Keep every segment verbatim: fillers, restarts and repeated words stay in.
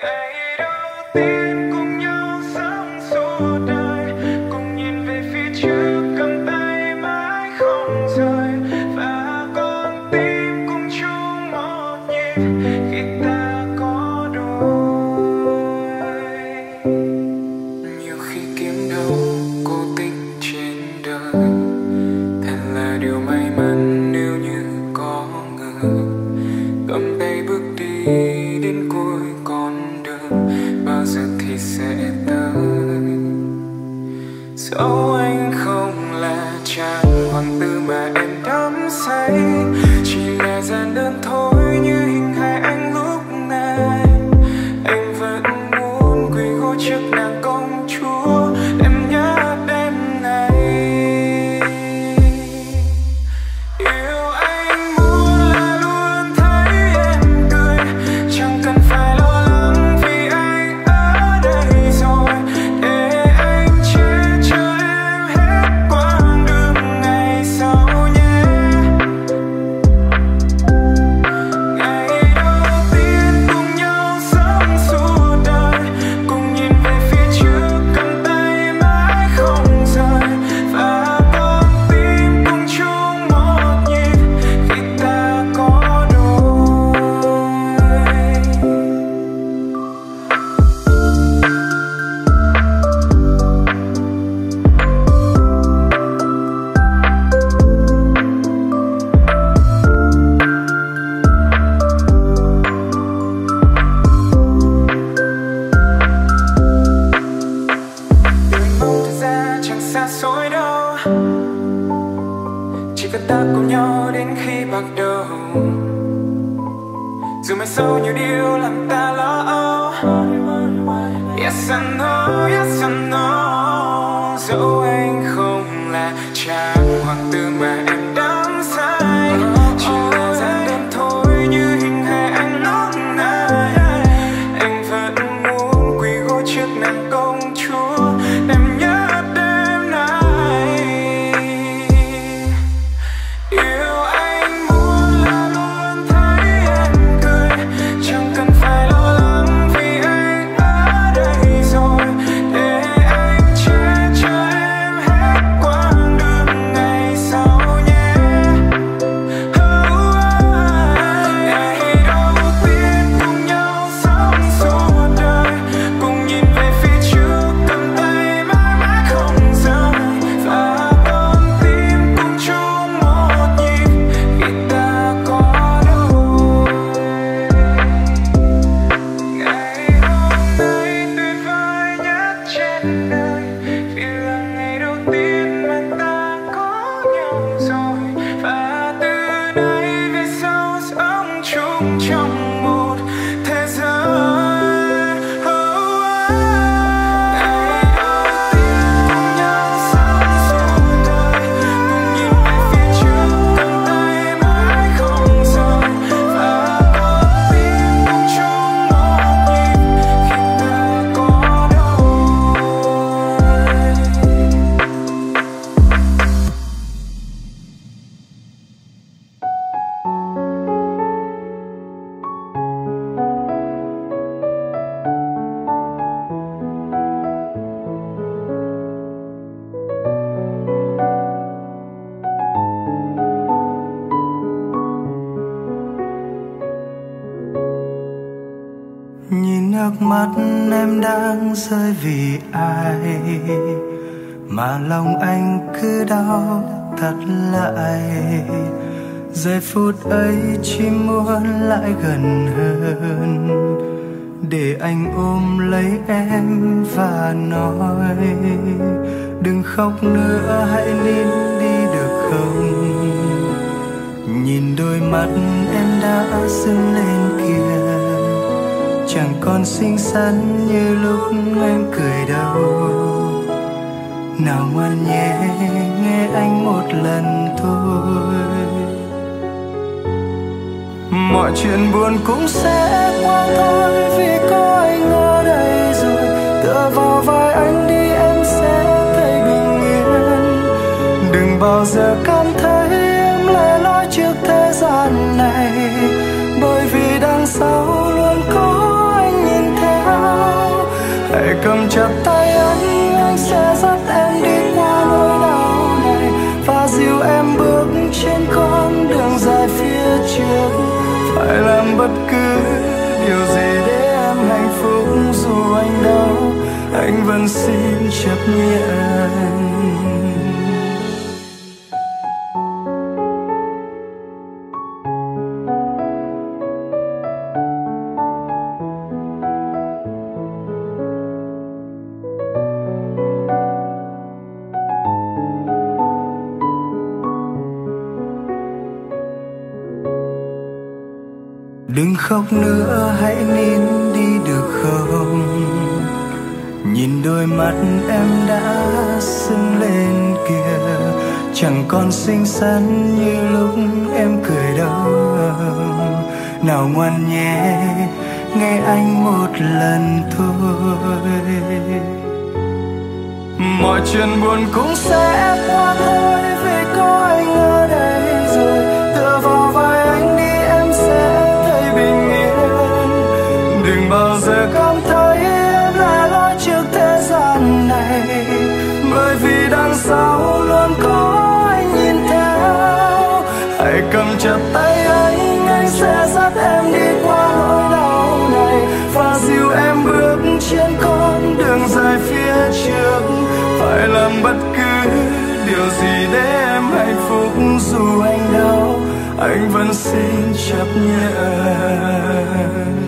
mắt em đang rơi vì ai mà lòng anh cứ đau thắt lại. Giây phút ấy chỉ muốn lại gần hơn để anh ôm lấy em và nói đừng khóc nữa, hãy nín đi được không. Nhìn đôi mắt em đã sưng lên kìa, chẳng còn xinh xắn như lúc em cười đâu. Nào ngoan nhé, nghe anh một lần thôi. Mọi chuyện buồn cũng sẽ qua thôi, vì có anh ở đây rồi. Tựa vào vai anh đi, em sẽ thấy bình yên. Đừng bao giờ cảm thấy em lẻ loi trước thế gian này, bởi vì đằng sau luôn có anh nhìn theo anh vẫn xin chấp nhận. Đừng khóc nữa, hãy nín đi được không? Nhìn đôi mắt em đã sưng lên kìa, chẳng còn xinh xắn như lúc em cười đâu. Nào ngoan nhé, nghe anh một lần thôi. Mọi chuyện buồn cũng sẽ qua thôi, vì có anh ở đây rồi. Tựa vào vai anh đi em sẽ thấy bình yên. Đừng bao giờ cảm thấy em lẻ loi trước thế gian này, bởi vì đằng sau luôn có anh nhìn theo. Hãy cầm chặt tay anh, anh sẽ dắt em đi qua nỗi đau này, và dìu em bước trên con đường dài phía trước. Phải làm bất cứ điều gì để em hạnh phúc, dù anh đau anh vẫn xin chấp nhận.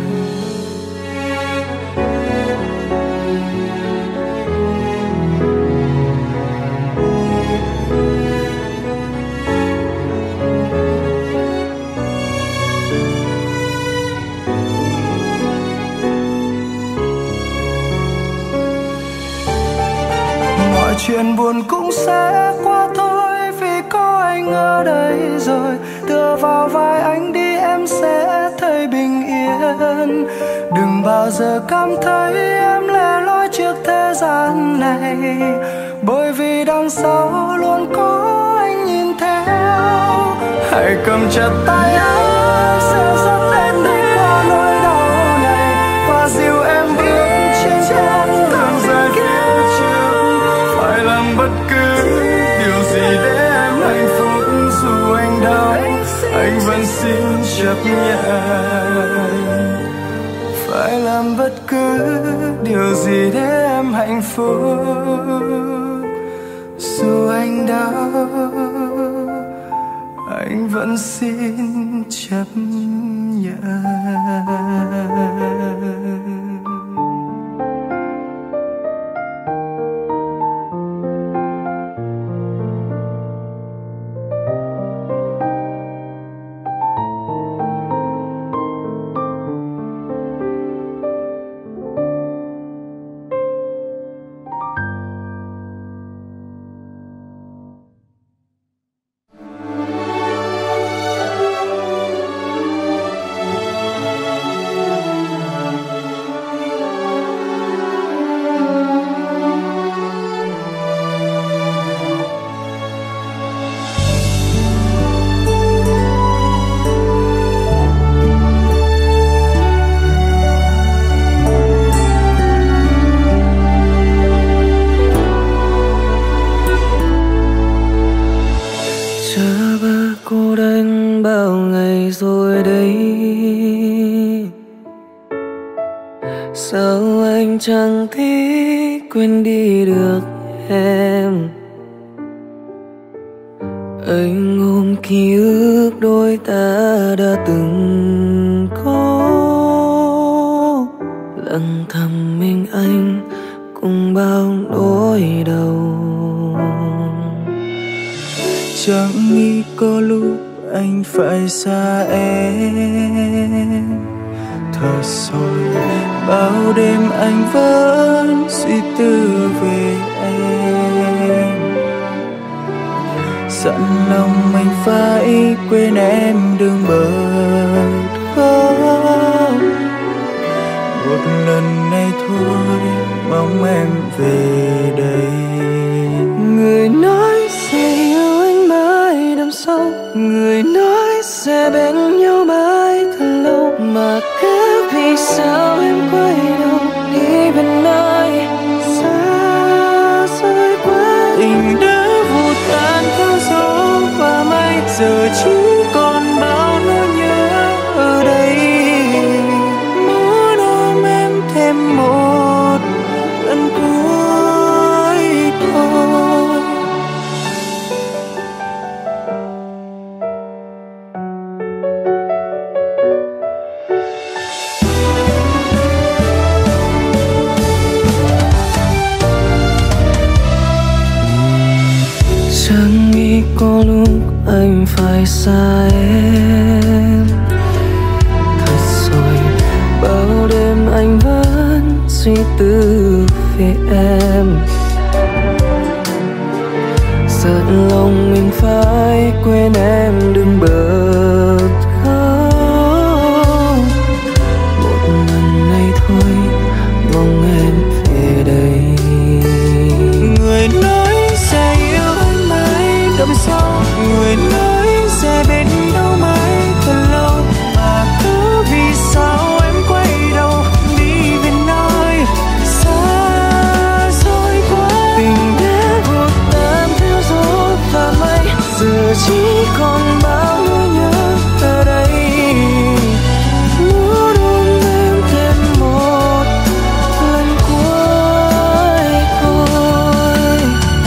Chuyện buồn cũng sẽ qua thôi, vì có anh ở đây rồi. Tựa vào vai anh đi em sẽ thấy bình yên. Đừng bao giờ cảm thấy em lẻ loi trước thế gian này, bởi vì đằng sau luôn có anh nhìn theo. Hãy cầm chặt tay anh, sẽ dắt em đi qua nỗi đau này, và dìu em bước trên con đường dài phía trước. Phải làm bất cứ điều gì để em hạnh phúc, dù anh đau anh vẫn xin chấp nhận. Phải làm bất cứ điều gì để em hạnh phúc, dù anh đau anh vẫn xin chấp nhận. Chẳng thể quên đi được em. Anh ôm ký ức đôi ta đã từng có, lặng thầm mình anh cùng bao nỗi đau. Chẳng nghĩ có lúc anh phải xa em. Thôi rồi bao đêm anh vẫn suy tư về em, dặn lòng mình phải quên em đừng bật khóc. Một lần này thôi mong em về đây. Người nói sẽ yêu anh mãi đằng sau, người nói sẽ bên nhau mãi thật lâu, mà cứ vì sao em quay đầu đi bên ai xa xôi quá. Tình đã vụt tan theo gió và mây, giờ chỉ còn bao nỗi nhớ ở đây. Muốn ôm em thêm một lần cuối. có lúc anh phải xa em. Thật rồi bao đêm anh vẫn suy tư về em. Giận lòng mình phải quên em đừng bật khóc. Một lần này thôi mong em về đây. Người nói sẽ yêu anh mãi đậm sâu, người nói sẽ bên nhau mãi thật lâu, mà cứ vì sao em quay đầu đi về nơi xa xôi quá. Tình đã vụt tan theo gió và mây, giờ chỉ còn bao nỗi nhớ ở đây. Muốn ôm em thêm một lần cuối thôi.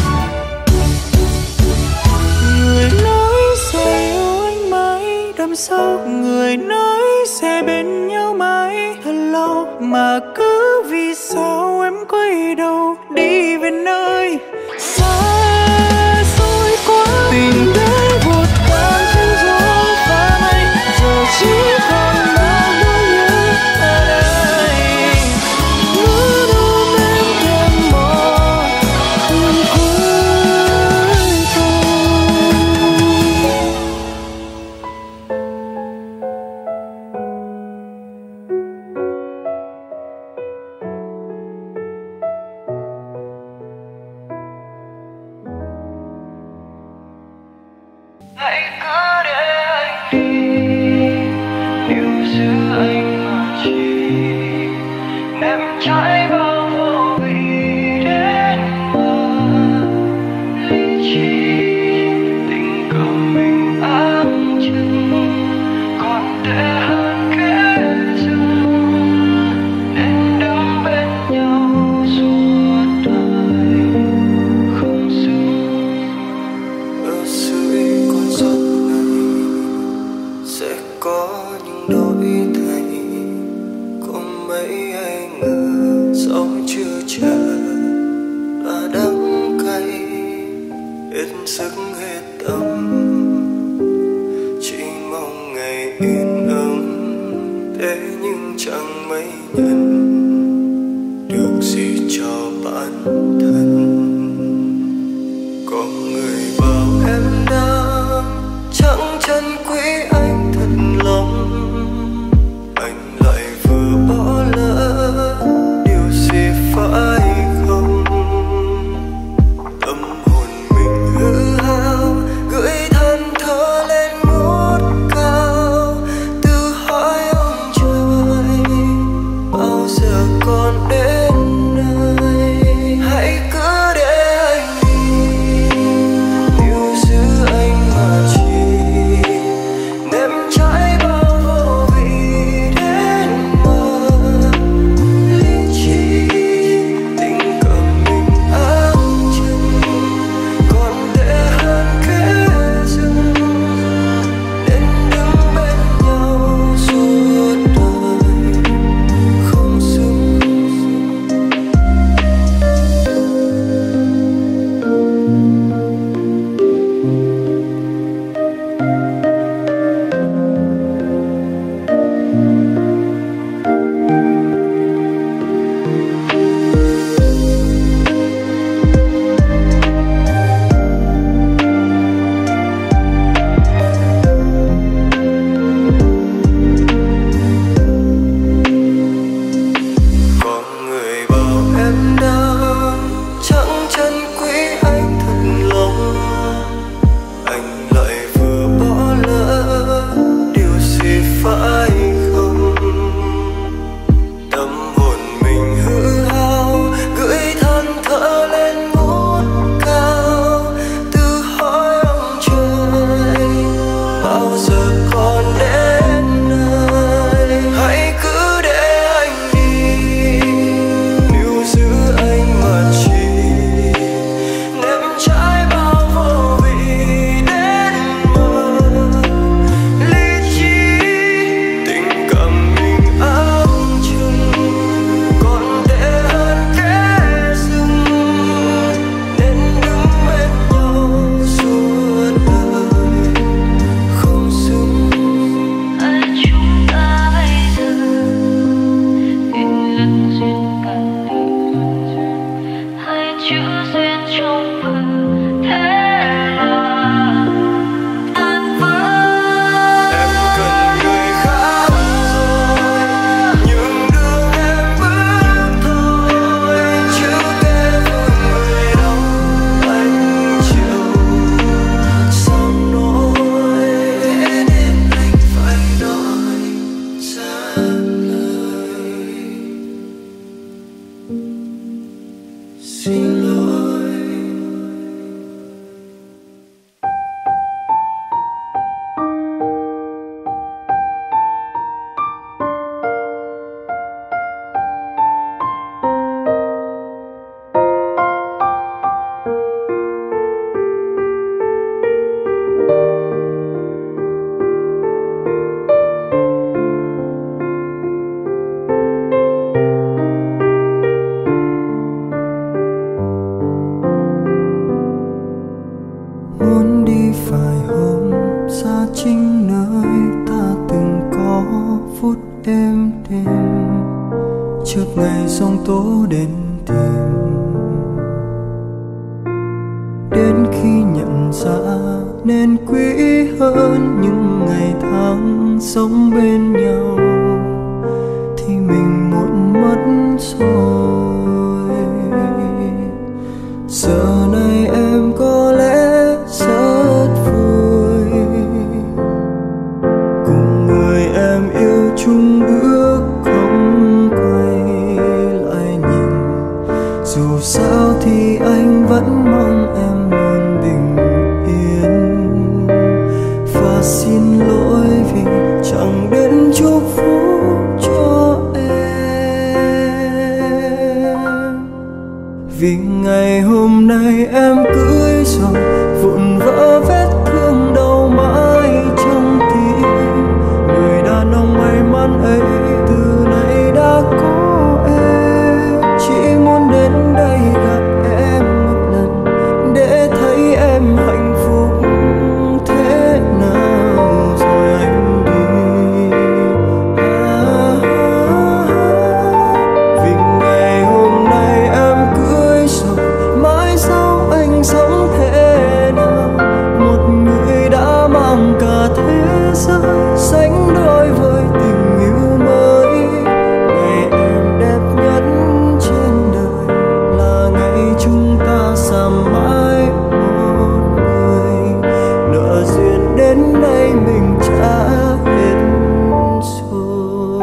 Người nói sẽ yêu anh mãi đậm sâu, người nói sẽ bên nhau mãi thật lâu, mà cứ vì sao em quay đầu đi về nơi xa xôi quá. Tình đã vụt tan theo gió và mây, giờ chỉ còn bao nỗi nhớ ở đây. Muốn ôm em thêm một lần cuối thôi. Hãy cứ để anh đi, níu giữ anh mà chỉ em trái bao vô vị đến mà lý trí. Tình cờ mình áng chừng còn tệ hơn kẻ dưng, nên đứng bên nhau suốt đời không dừng. Ở dưới con giọt này sẽ có những đổi thay, có mấy ai ngờ dẫu chưa chờ là đắng cay, hết sức hết tâm, chỉ mong ngày yên ấm. Thế nhưng chẳng mấy nhận được gì cho bản thân. Có người bảo em đang chẳng chân quý anh thật lòng, anh lại vừa bỏ lỡ điều gì phải không? Tâm hồn mình hư hao, gửi than thở lên ngút cao, tự hỏi ông trời bao giờ còn đến nơi. Hãy xin lỗi. Muốn đi phải hôm xa chính nơi ta từng có phút êm đềm, chợt ngày giông tố đến tìm, đến khi nhận ra nên quý hơn những ngày tháng sống bên nhau thì mình muộn mất rồi. Giờ này em có lẽ rất vui cùng người em yêu chung bước không quay lại nhìn. Dù sao thì anh vẫn mong em luôn bình yên, và xin lỗi vì chẳng đến chúc phúc cho em. Vì ngày hôm nay em cưới rồi, vụn vỡ vết thương đau mãi trong tim. Người đàn ông may mắn ấy từ nay đã có em, chỉ muốn đến đây gặp em một lần để thấy em hạnh phúc thế nào rồi anh đi. À, vì ngày hôm nay em cưới rồi, mãi sau anh sống thế nào? Một người đã mang cả thế giới sánh đôi với tình yêu mới. Ngày em đẹp nhất trên đời là ngày chúng ta xa mãi một người. Nợ duyên đến nay mình trả hết rồi.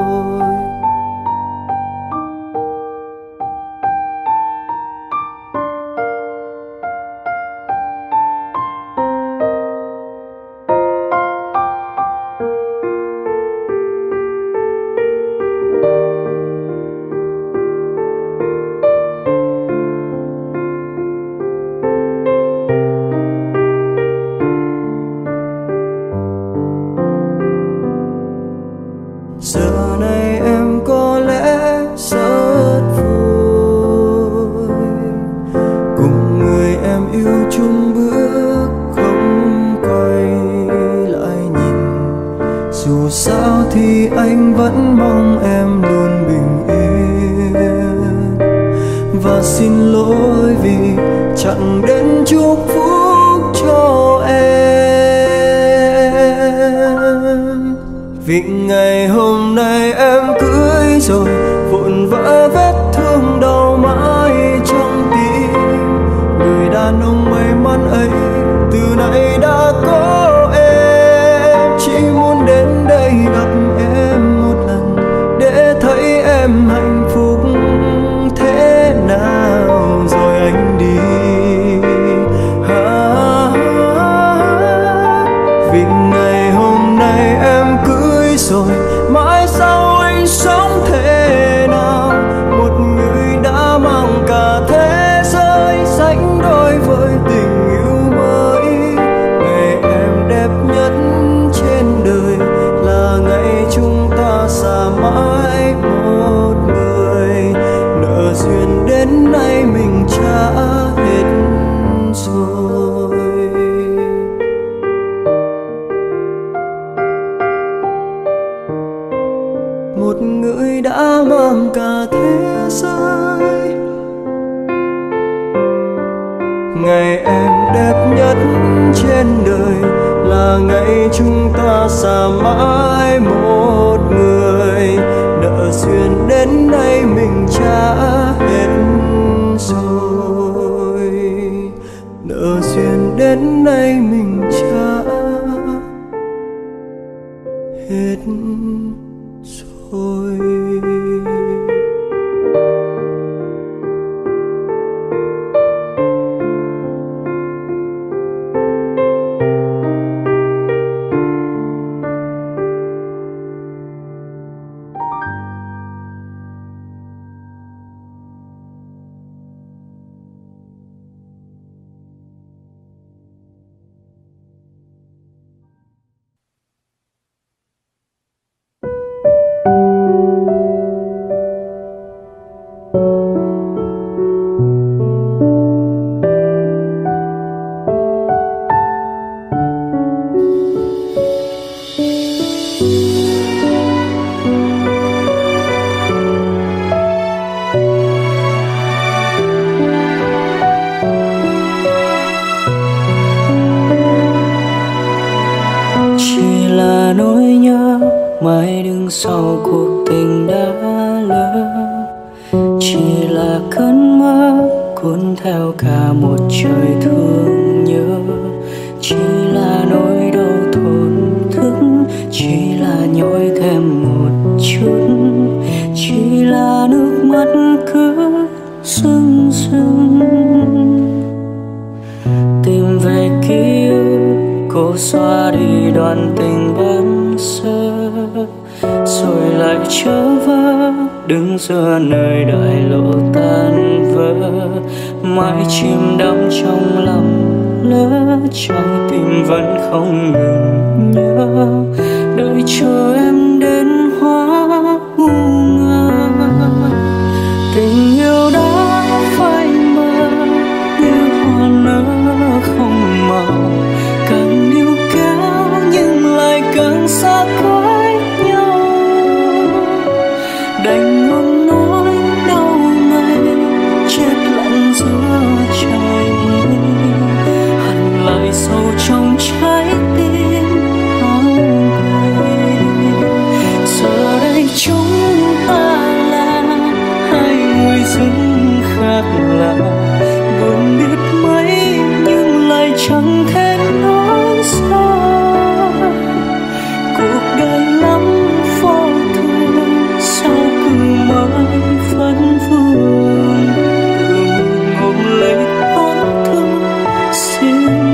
Giờ này em có lẽ rất vui cùng người em yêu chung bước không quay lại nhìn. Dù sao thì anh vẫn mong em luôn bình yên, và xin lỗi vì chẳng đến chúc phúc cho em. Vì ngày hôm nay em cưới rồi, vụn vỡ vết thương đau mãi trong tim. Người đàn ông may mắn ấy từ nay đã có em, chỉ muốn đến đây gặp em một lần để thấy em hạnh phúc thế nào rồi anh đi. À, vì ngày hôm nay em cưới rồi, mãi sau anh sống thế nào? Một người đã mang cả thế giới sánh đôi với tình yêu mới. Ngày em đẹp nhất trên đời là ngày chúng ta xa mãi một người. Nợ duyên đến nay mình trả hết rồi. Một người đã mang cả thế giới. Ngày em đẹp nhất trên đời là ngày chúng ta xa mãi một người. Nợ duyên đến nay mình trả hết rồi. Nợ duyên đến nay mình trả hết rồi. nhưng sau cuộc tình đã lỡ chỉ là cơn mơ cuốn theo cả một trời thương nhớ, chỉ là nỗi đau thổn thức, chỉ là nhói thêm một chút, chỉ là nước mắt cứ rưng rưng. Tìm về ký ức cố xóa đi đoạn tình ban sơ, rồi lại trở vỡ đứng giữa nơi đại lộ tan vỡ, mãi chìm đắm trong lòng lỡ, trái tim vẫn không ngừng nhớ, đợi chờ em đến hóa ngu ngơ. Tình yêu đã phai mờ như hoa nở không màu, càng níu kéo nhưng lại càng xa cách nhau, đành ngôn nói đau này chết lặng giữa trời mây, hằn lại sâu trong trái tim áo gầy. Giờ đây chúng ta là hai người dưng khác lạ, buồn biết mấy nhưng lại chẳng thể nói ra. Cuộc đời lắm vô thường, sao cứ mãi vẫn vương, tự mình ôm lấy tổn thương riêng.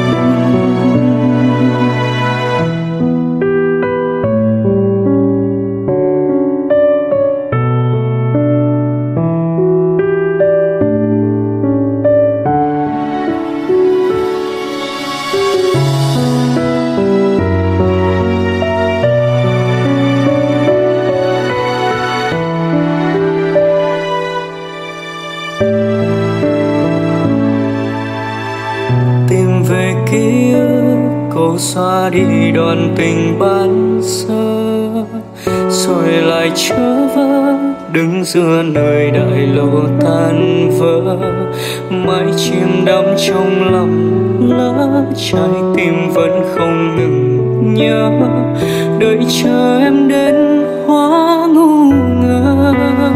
Tìm về ký ức cố xóa đi đoạn tình ban sơ, rồi lại trở vỡ đứng giữa nơi đại lộ tan vỡ, mãi chìm đắm trong lòng lỡ, trái tim vẫn không ngừng nhớ, đợi chờ em đến hóa ngu ngơ.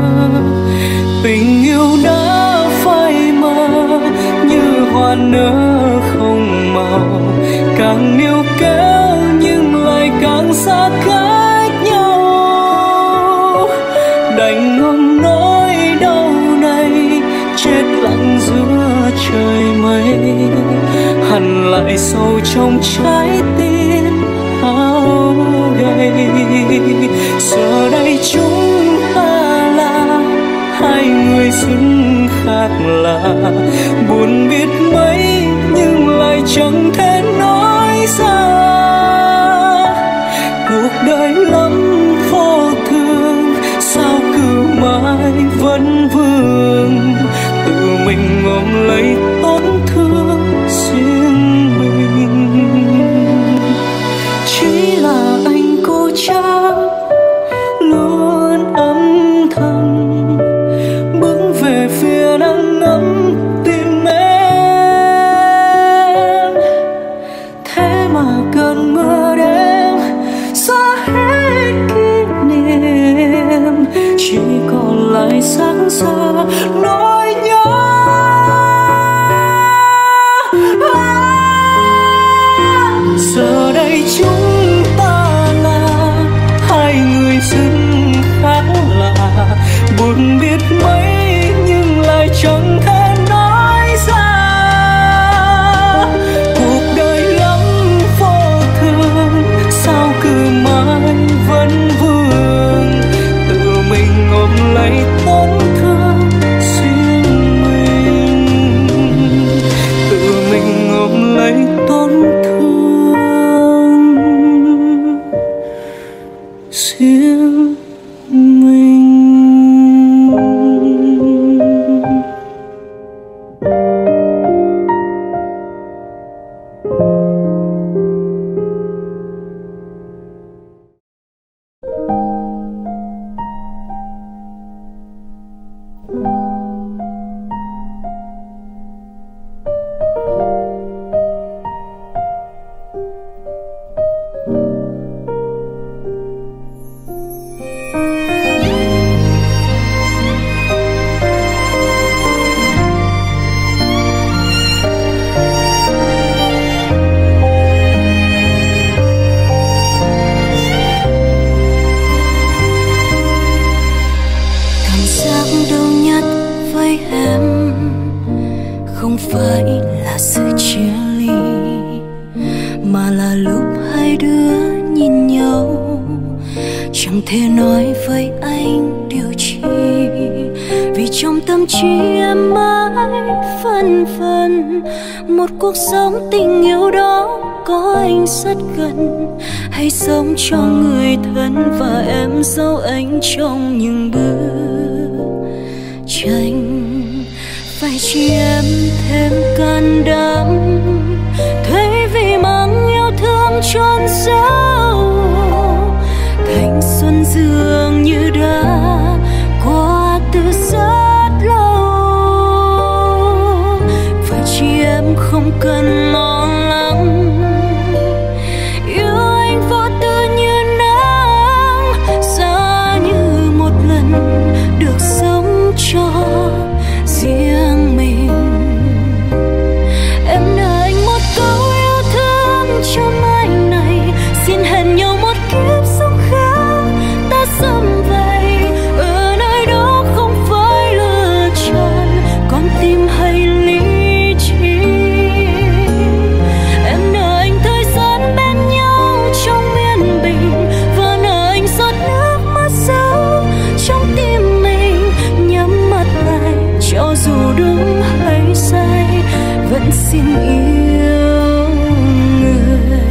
Tình yêu đã phai mờ như hoa nở không màu, càng níu kéo nhưng lại càng xa cách nhau, đành ngậm nỗi đau này chết lặng giữa trời mây, hằn lại sâu trong trái tim áo gầy. Giờ đây chúng ta là hai người dưng khác lạ, buồn biết mấy nhưng lại chẳng thể nói ra. Cuộc đời lắm vô thường, sao cứ mãi vẫn vương, tự mình ôm lấy tổn thương riêng mình. Chỉ là anh cố chấp luôn âm thầm bước về phía nắng ấm tim em, thế mà cơn mưa đêm xóa hết kỷ niệm, chỉ còn lại sáng giờ nỗi nhớ. Giờ đây chúng ta là hai người dưng khác lạ, buồn biết mấy nhưng lại chẳng thể nói ra. Cuộc đời lắm vô thường, sao cứ mãi vẫn vương, tự mình ôm lấy tổn thương riêng mình, tự mình ôm lấy tổn thương riêng mình. giác đau nhất với em không phải là sự chia ly, mà là lúc hai đứa nhìn nhau chẳng thể nói với anh điều chi. Vì trong tâm trí em mãi phân vân, một cuộc sống tình yêu đó có anh rất gần, hay sống cho người thân và em giấu anh trong những bức tranh. Phải chỉ em thêm can đảm, thay vì mang yêu thương trôn giấu. Thanh xuân dường như đã qua từ rất lâu. Phải chỉ em không cần lo lắng, yêu anh vô tư như nắng, giá như một lần được sống cho riêng mình. Em nợ anh một câu yêu thương cho mai này, xin hẹn nhau một kiếp sống khác ta sum vầy. Ở nơi đó không phải lựa chọn con tim hay lý trí. Em nợ anh thời gian bên nhau trong yên bình, và nợ anh giọt nước mắt sâu trong tim mình. Nhắm mắt lại cho dù đúng hay sai, vẫn xin yêu người.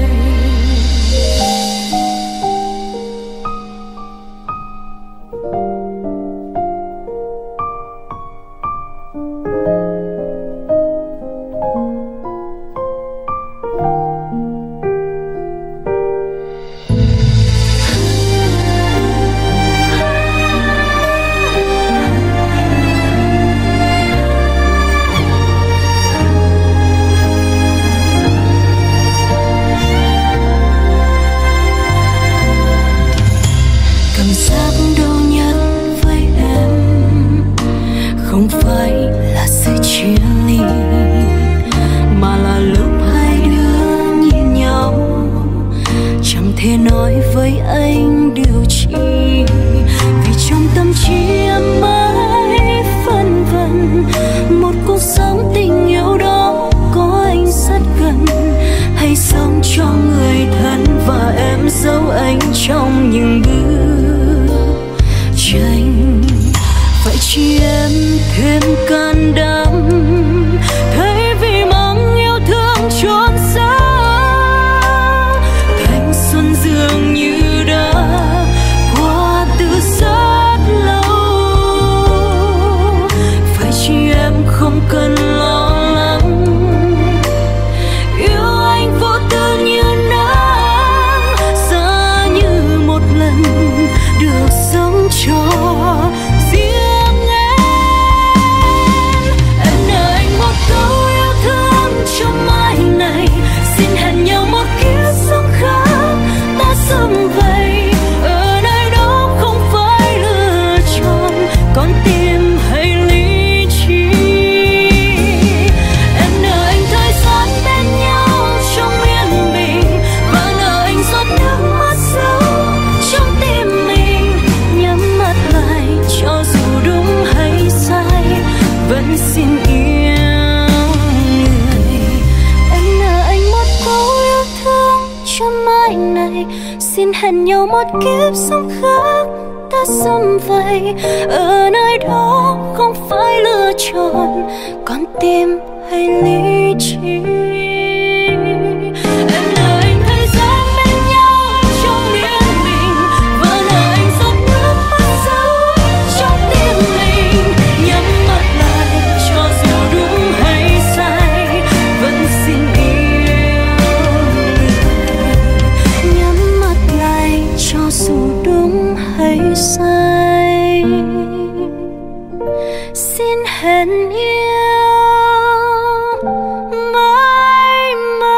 Cảm giác đau nhất với em không phải là sự chia ly, mà là lúc hai đứa nhìn nhau chẳng thể nói với anh điều chi. Vì trong tâm trí em mãi phân vân, một cuộc sống tình yêu đó có anh rất gần, hay sống cho người thân và em giấu anh trong những bức tranh. Phải chỉ em thêm can đảm, thay vì mang yêu thương trốn xa. Thanh xuân dường như đã qua từ rất lâu. Phải chỉ em không cần lo lắng, yêu anh vô tư như nắng, giá như một lần được sống cho riêng em. Em nợ anh một câu yêu thương cho mai này, xin hẹn nhau một kiếp sống khác ta sum vầy. Ở nơi đó không phải lựa chọn con tim hay lý trí. Em nợ anh thời gian bên nhau trong yên bình, và nợ anh giọt nước mắt sâu trong tim mình. Nhắm mắt lại cho dù đúng hay sai, vẫn xin yêu người. Em nợ anh một câu yêu thương cho mai này, xin hẹn nhau một kiếp sống khác ta sum vầy. Ở nơi đó không phải lựa chọn con tim hay lý trí. Em nợ anh thời gian bên nhau trong yên bình, và nợ anh giọt nước mắt sâu trong tim mình. Nhắm mắt lại cho dù đúng hay sai, vẫn xin yêu người. Nhắm mắt lại cho dù đúng hay sai, xin hẹn yêu mãi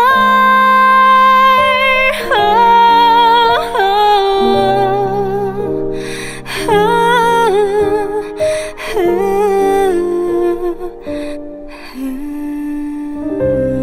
mãi.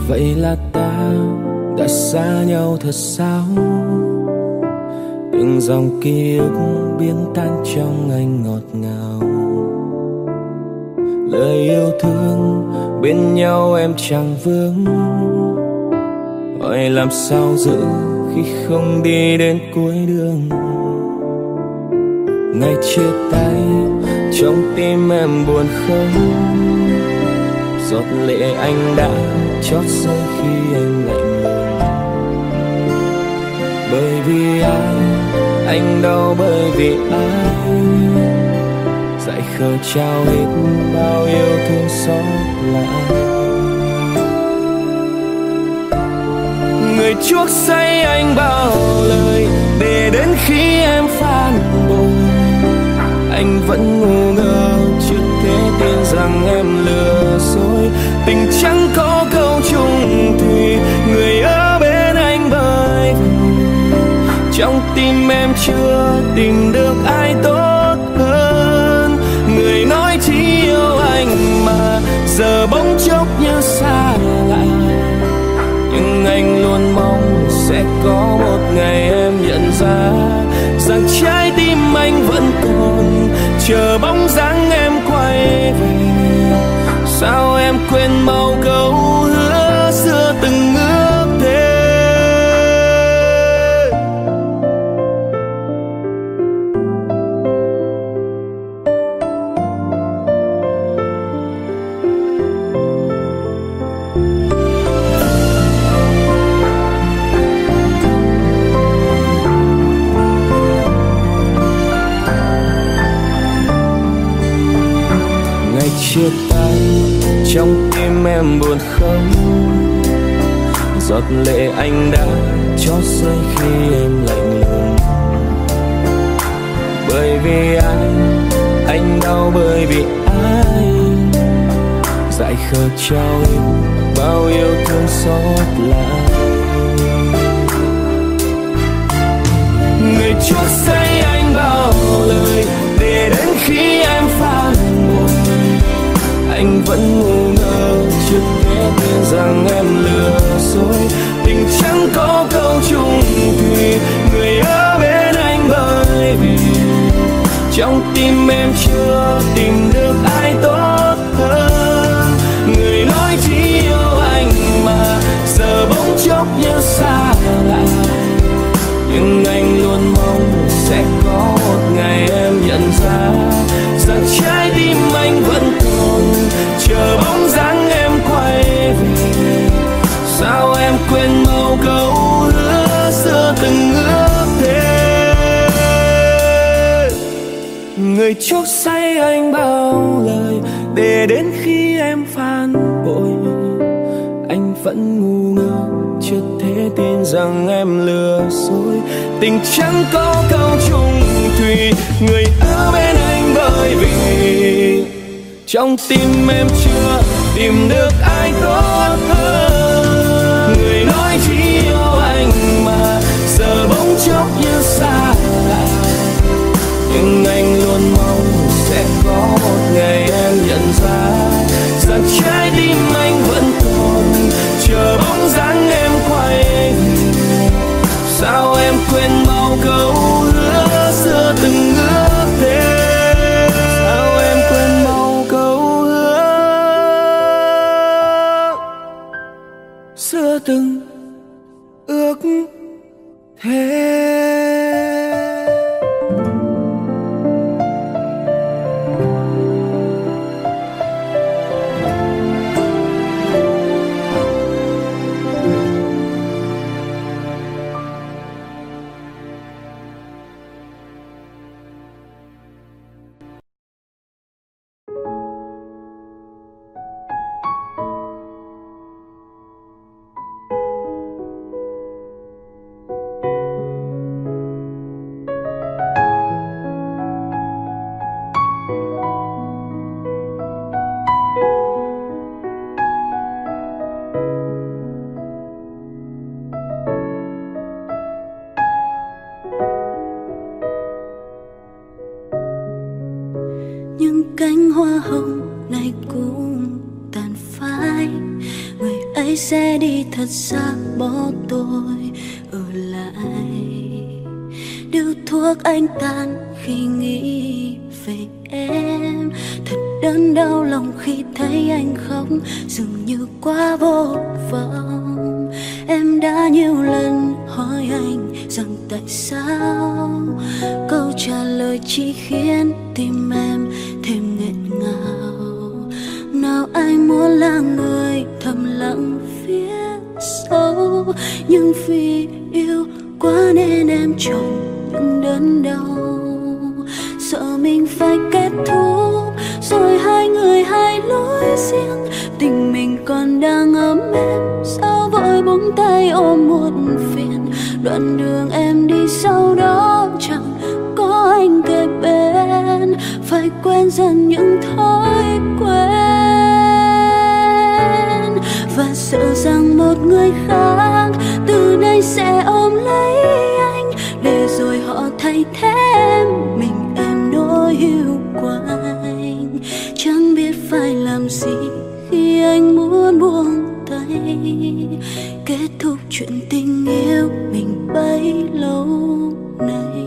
Vậy là ta đã xa nhau thật sao? Từng dòng ký ức biến tan trong anh ngọt ngào. Lời yêu thương bên nhau em chẳng vướng. Hỏi làm sao giữ khi không đi đến cuối đường. Ngày chia tay trong tim em buồn không. Giọt lệ anh đã chót rơi khi em lạnh lùng. Bởi vì ai, anh đau bởi vì ai. Dại khờ trao hết bao yêu thương xót lại. Người chuốc say anh bao lời để đến khi em phản bội. Anh vẫn ngu ngơ chưa thể tin rằng em lừa dối. Tình chẳng có câu chung thủy. Người ở bên anh bởi vì trong tim em chưa tìm được ai tốt hơn. Người nói chỉ yêu anh mà giờ bỗng chốc như xa lạ. Nhưng anh luôn mong sẽ có một ngày em nhận ra rằng trái tim anh vẫn còn chờ bóng dáng em quay về. Sao em quên mau câu hứa xưa từng ước thề. Chia tay trong tim em buồn không. Giọt lệ anh đã chót rơi khi em lạnh lùng. Bởi vì ai, anh đau bởi vì ai. Dại khờ trao hết bao yêu thương xót lại. Người chuốc say anh bao lời để đến khi em phản bội. Anh vẫn ngu ngơ chưa thể tin rằng em lừa dối. Tình chẳng có câu chung thủy. Người ở bên anh bởi vì trong tim em chưa tìm được ai tốt hơn. Người nói chỉ yêu anh mà giờ bỗng chốc như xa lạ. Nhưng anh luôn mong sẽ có một ngày em nhận ra rằng trái tim anh vẫn còn chờ bóng dáng em quay về. Sao em quên mau câu hứa xưa từng ước thề. Người chuốc say anh bao lời để đến khi em phản bội. Anh vẫn ngu ngơ chưa thể tin rằng em lừa dối. Tình chẳng có câu chung thủy. Người ở bên anh bởi vì trong tim em chưa tìm được ai tốt hơn. Người nói chỉ yêu anh mà giờ bỗng chốc như xa lạ. Nhưng anh luôn mong sẽ có một ngày em nhận ra rằng trái tim anh vẫn còn chờ bóng dáng em quay về. Sao em quên mau câu hứa xưa từng ước thề. Sao em quên mau câu hứa xưa từng ước thề. thấy sẽ đi thật xa bỏ tôi ở lại. Điều thuốc anh tan khi nghĩ về em, thật đớn đau lòng khi thấy anh khóc dường như quá vô vọng. Em đã nhiều lần hỏi anh rằng tại sao, câu trả lời chỉ khiến tim em thêm nghẹn ngào. Nào ai muốn là người thầm lặng phía sau, nhưng vì yêu quá nên em chọn những đớn đau. Sợ mình phải kết thúc rồi hai người hai lối riêng, tình mình còn đang ấm êm sao vội buông tay ôm muộn phiền. Đoạn đường em đi sau đó chẳng có anh kề bên, phải quên dần những thói quen. Và sợ rằng một người khác từ nay sẽ ôm lấy anh, để rồi họ thay thế em, mình em nỗi yêu của anh. Chẳng biết phải làm gì khi anh muốn buông tay, kết thúc chuyện tình yêu mình bấy lâu nay.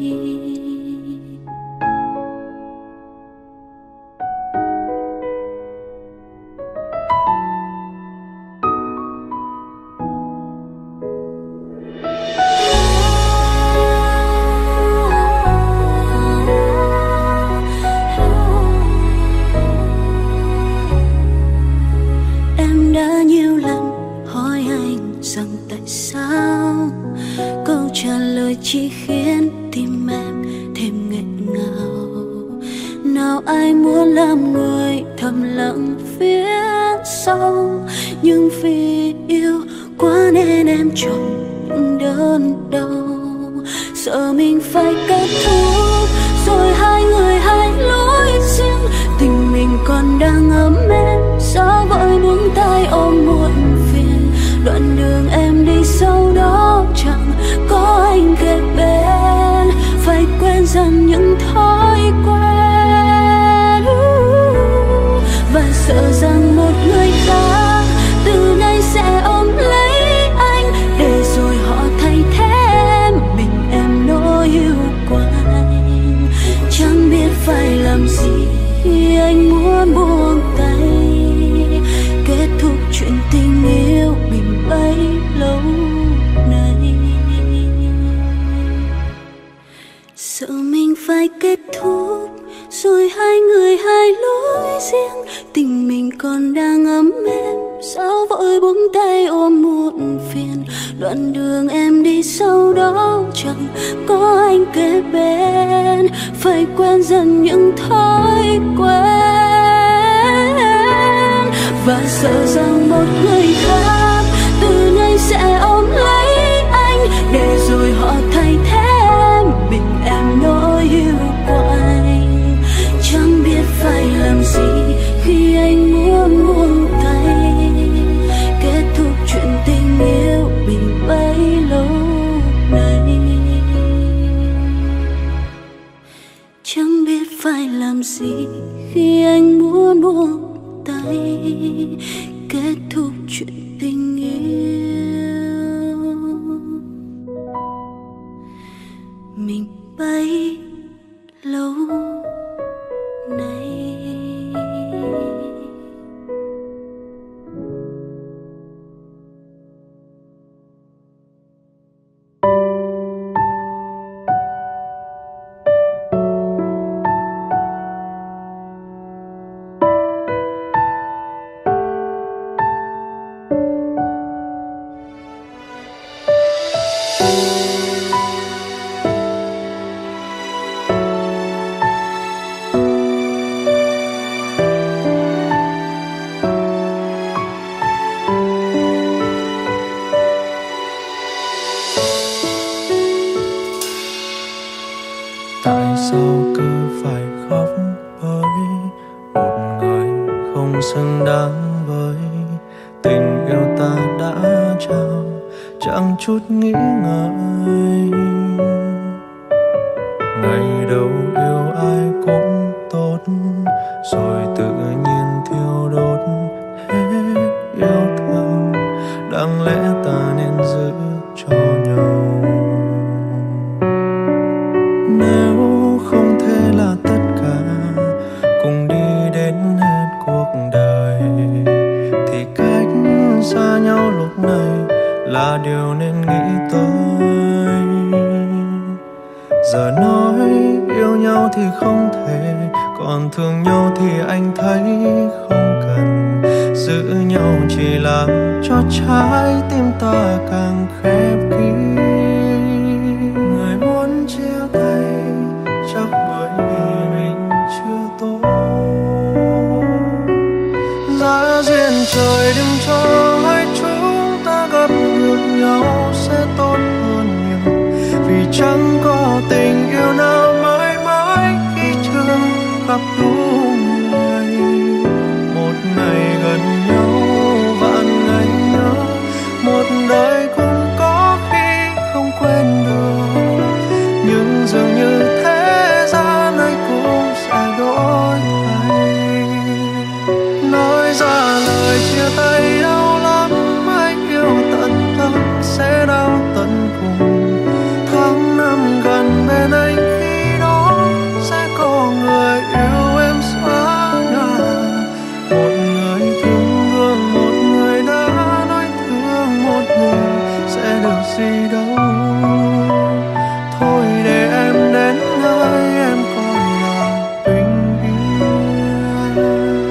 Chỉ khiến tim em thêm nghẹn ngào. Nào ai muốn làm người thầm lặng phía sau, nhưng vì yêu quá nên em chọn những đớn đau. Sợ mình phải kết thúc rồi hai người hai lối riêng, tình mình còn đang ấm êm sao vội buông tay ôm muộn phiền. Đoạn đường em đi sau đó chẳng có anh kề bên, phải quên dần những thói quen. Và sợ rằng một người khác từ nay sẽ ôm lấy anh, để rồi họ thay thế em, mình em nỗi yêu của anh. Chẳng biết phải làm gì khi anh muốn buông tay, kết thúc chuyện tình yêu mình bấy lâu nay. Sợ mình phải kết thúc rồi hai người hai lối riêng, tình mình còn đang ấm êm sao vội buông tay ôm muộn phiền. Đoạn đường em đi sau đó chẳng có anh kề bên, phải quen dần những thói quen. Và sợ rằng một người khác từ nay sẽ ôm lấy anh, để rồi họ thay thế em, mình em nỗi yêu của anh. Chẳng biết phải làm gì khi anh muốn buông tay, kết thúc chuyện tình yêu mình bấy lâu nay. Chẳng biết phải làm gì khi anh muốn buông tay, kết thúc chuyện tình yêu mình bấy lâu nay. Tại sao cứ phải khóc bởi một người không xứng đáng với tình yêu ta đã trao, chẳng chút nghĩ ngợi. Ngày đầu yêu ai cũng tốt, rồi tự nhiên thiêu đốt hết yêu thương. là điều nên nghĩ tới. Giờ nói yêu nhau thì không thể, còn thương nhau thì anh thấy không cần. Giữ nhau chỉ làm cho trái tim ta càng khép kín. Người muốn chia tay chắc bởi vì mình chưa tốt. Giá duyên trời đừng cho hai chúng ta gặp được nhau sẽ tốt hơn nhiều. Vì chẳng có tình yêu nào mãi mãi khi chưa gặp đúng người. Một ngày gần nhau vạn ngày nhớ, một đời cũng có khi không quên được. Nhưng dường như thế gian này cũng sẽ đổi thay. Nói ra lời chia tay đau lắm, anh yêu tận tâm sẽ đau tận cùng. Tháng năm gần bên anh khi đó sẽ có người yêu em xóa nhòa. Một người thương thương, một người đã nói thương một người sẽ được gì đâu. Thôi để em đến nơi em coi là bình yên.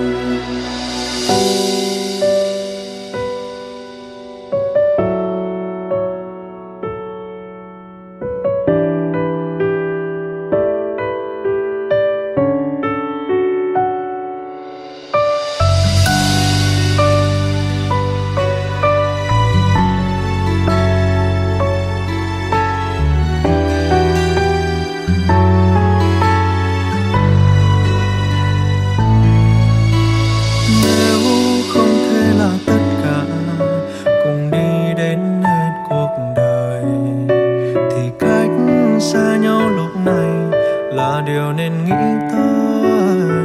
Điều nên nghĩ tới.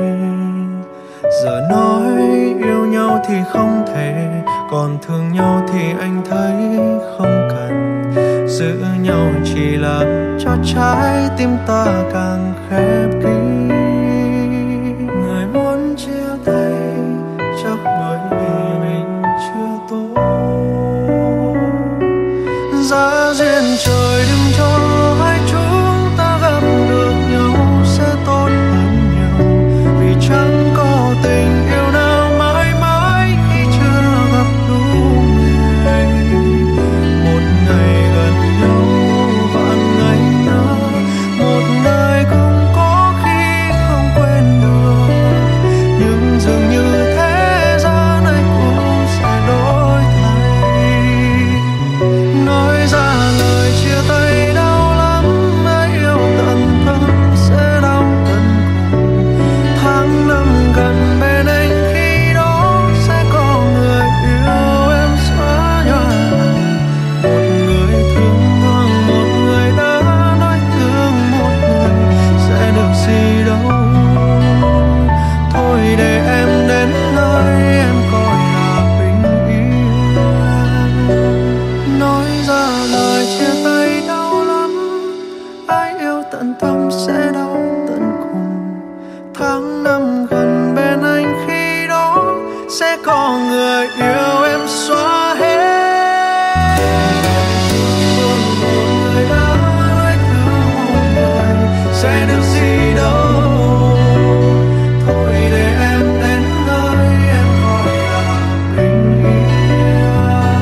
Giờ nói yêu nhau thì không thể, còn thương nhau thì anh thấy không cần. Giữ nhau chỉ làm cho trái tim ta càng khép kín. Người muốn chia tay chắc bởi vì mình chưa tốt. Giá duyên trời đừng cho hai chúng ta gặp được nhau sẽ tốt hơn nhiều. Vì chẳng có tình yêu nào mãi mãi khi chưa gặp đúng người. Một ngày gần nhau vạn ngày nhớ, một đời cũng có khi không quên được. Nhưng dường như thế gian này cũng sẽ đổi thay. Nói ra lời chia tay đau lắm, ai yêu tận tâm sẽ đau tận cùng. Tháng năm gần bên anh khi đó sẽ có người yêu em xóa nhòa. Một người thương thương, một người đã nói thương một người sẽ được gì đâu. Thôi để em đến nơi em coi là bình yên. Nói ra lời chia tay đau lắm, ai yêu tận tâm sẽ đau tận cùng. Tháng năm gần bên anh khi đó sẽ có người yêu em xóa hết. Một người đã nói thương một người sẽ được gì đâu. Thôi để em đến nơi em coi là bình yên.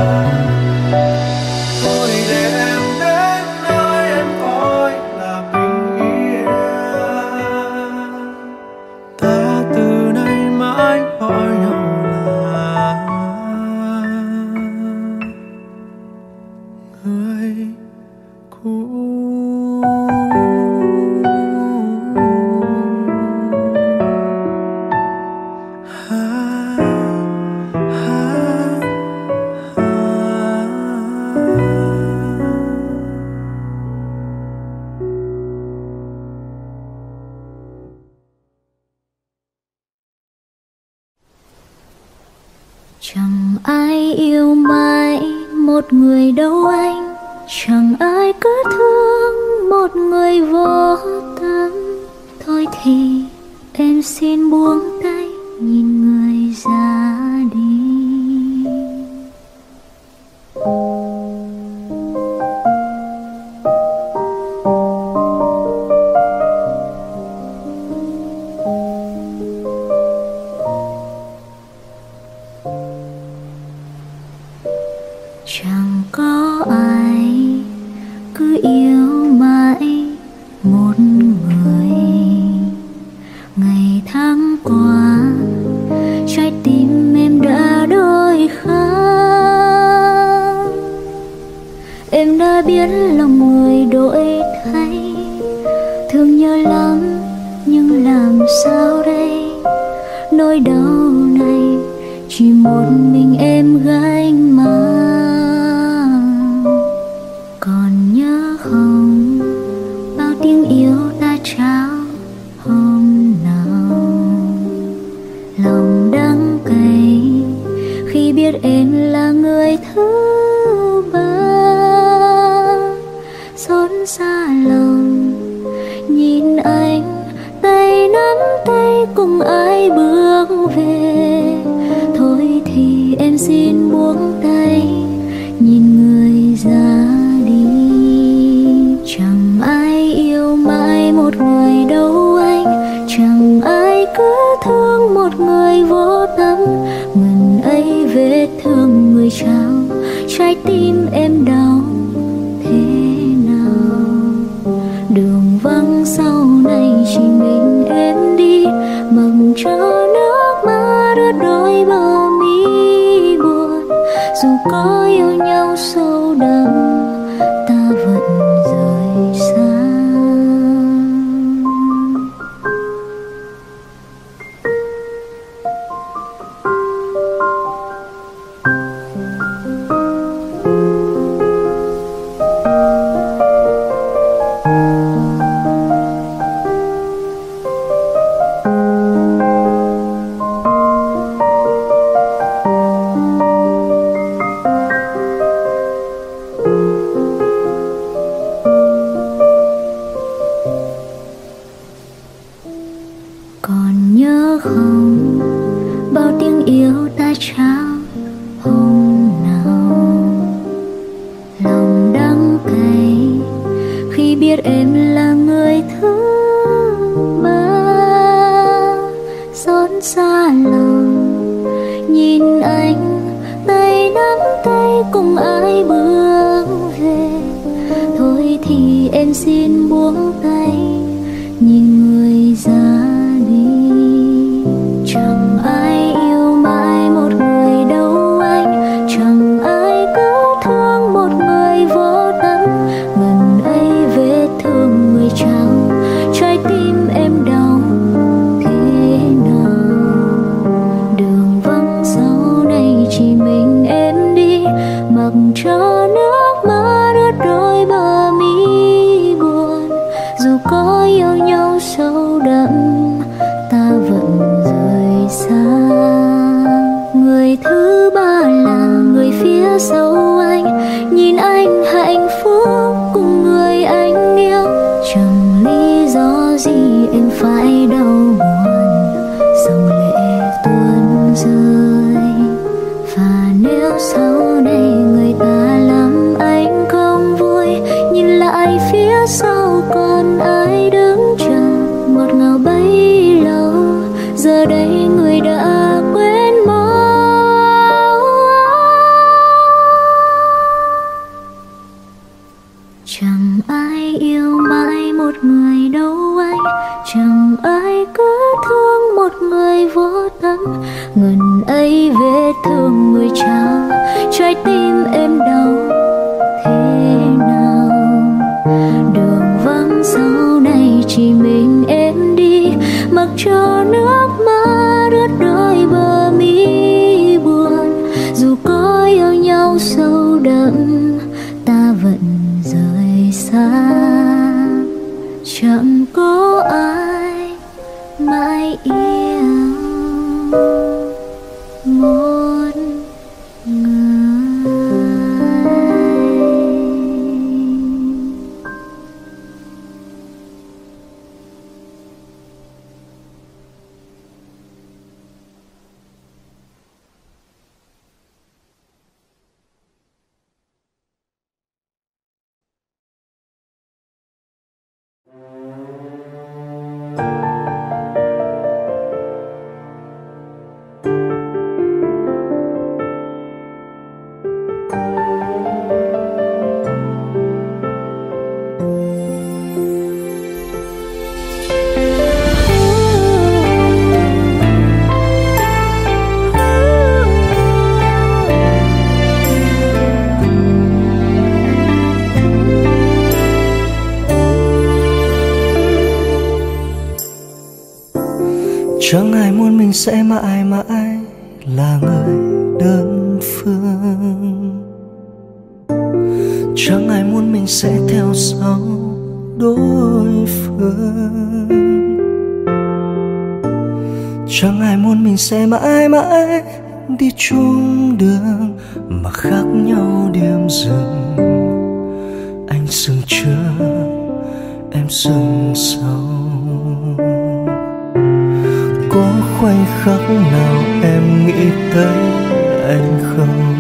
Thôi để em đến nơi em coi là bình yên. Ta từ nay mãi gọi nhau là người cũ. Ha, ha, ha. Chẳng ai yêu mãi một người đâu anh, chẳng ai cứ thương một người vô tâm. Thôi thì em xin buông tay nhìn người ra đi. chẳng có ai cứ yêu mãi một người. Ngày tháng qua trái tim em đã đôi khác. Em đã biết lòng người đổi thay, thương nhớ lắm nhưng làm sao đây. Nỗi đau này chỉ một mình em gánh mang. Còn nhớ không bao tiếng yêu ta trao hôm nào. Lòng đắng cay khi biết em là người thứ ba. Xót xa lòng nhìn anh tay nắm tay cùng ai bước về. Thôi thì em xin buông tay nhìn người ra đi. Chẳng ai yêu mãi một người đâu anh, chẳng ai cứ thương một người vô tâm. Ngần ấy vết thương người trao trái tim em đau thế nào. Đường vắng sau này chỉ mình em đi, mặc cho nước mắt ướt đôi bờ mi buồn. Dù có yêu nhau sâu đậm ta vẫn rời xa. Còn nhớ không bao tiếng yêu ta trao hôm nào. Lòng đắng cay khi biết em là người thứ ba. Xót xa lòng nhìn anh tay nắm tay cùng ai bước về. Thôi thì em xin buông tay nhìn người ra. Chẳng ai yêu mãi một người đâu anh, chẳng ai cứ thương một người vô tâm. Ngần ấy vết thương người trao trái tim em đau thế nào. Đường vắng sau này chỉ mình em đi, mặc cho nước mắt ướt đôi bờ mi buồn. Dù có yêu nhau sâu đậm ta vẫn rời xa. Người thứ ba là người phía sau anh, nhìn anh hạnh phúc cùng người anh yêu. Chẳng lý do gì em phải đau buồn, dòng lệ tuôn rơi. Và nếu sau này người ta làm anh không vui, nhìn lại phía sau còn ai đứng chờ ngọt ngào bấy lâu. Giờ đây người đã quên mau. Chẳng ai yêu mãi một người đâu anh, chẳng ai cứ thương một người vô tâm. Ngần ấy vết thương người trao trái tim em đau thế nào. Đường vắng sau này chỉ mình em đi, mặc cho nước mắt ướt đôi bờ mi buồn. Dù có yêu nhau sâu đậm ta vẫn rời xa. Chẳng có ai mãi yêu một người. Chẳng ai muốn mình sẽ mãi mãi là người đơn phương. Chẳng ai muốn mình sẽ theo sau đối phương. Chẳng ai muốn mình sẽ mãi mãi đi chung đường mà khác nhau điểm dừng. Anh dừng trước, em dừng sau. Có khoảnh khắc nào em nghĩ tới anh không?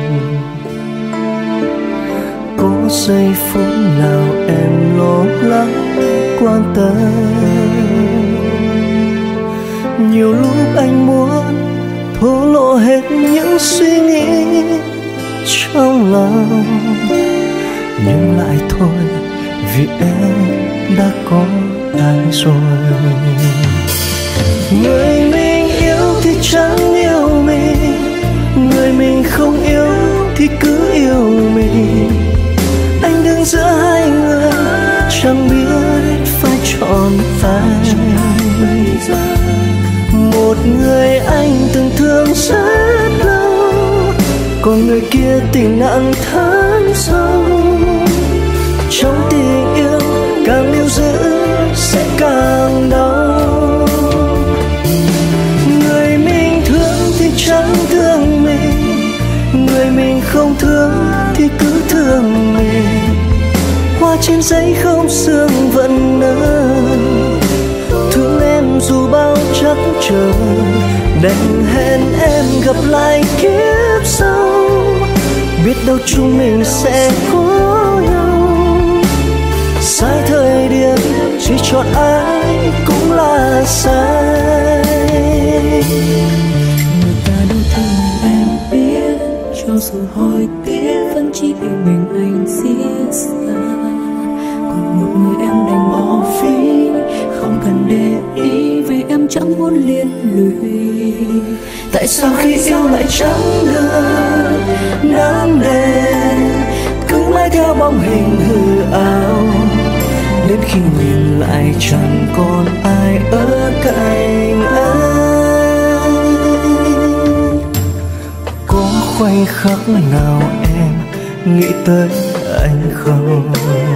Có giây phút nào em lo lắng quan tâm? Nhiều lúc anh muốn thổ lộ hết những suy nghĩ trong lòng, nhưng lại thôi vì em đã có ai rồi. Người mình yêu thì chẳng yêu mình, người mình không yêu thì cứ yêu mình. Anh đứng giữa hai người chẳng biết phải chọn ai. Một người anh từng thương rất lâu, còn người kia tình nặng thắm sâu. Trong tình yêu càng níu giữ sẽ càng đau. Người mình thương thì chẳng thương mình, người mình không thương thì cứ thương mình. Hoa trên giấy không sương vẫn nở, thương em dù bao trắc trở. Đành hẹn em gặp lại kiếp sau, biết đâu chúng mình sẽ có nhau. Sai thời điểm chỉ chọn ai cũng là sai. Người ta đâu thương em biết, cho dù hỏi tiếc vẫn chỉ vì mình anh xiết xa. Còn một người em đành bỏ phí, không cần để ý vì em chẳng muốn liên lụy. Tại sao khi yêu lại chẳng được nắng đèn, cứ mãi theo bóng hình hư ảo. Đến khi nhìn lại chẳng còn ai ở cạnh anh. Có khoảnh khắc nào em nghĩ tới anh không?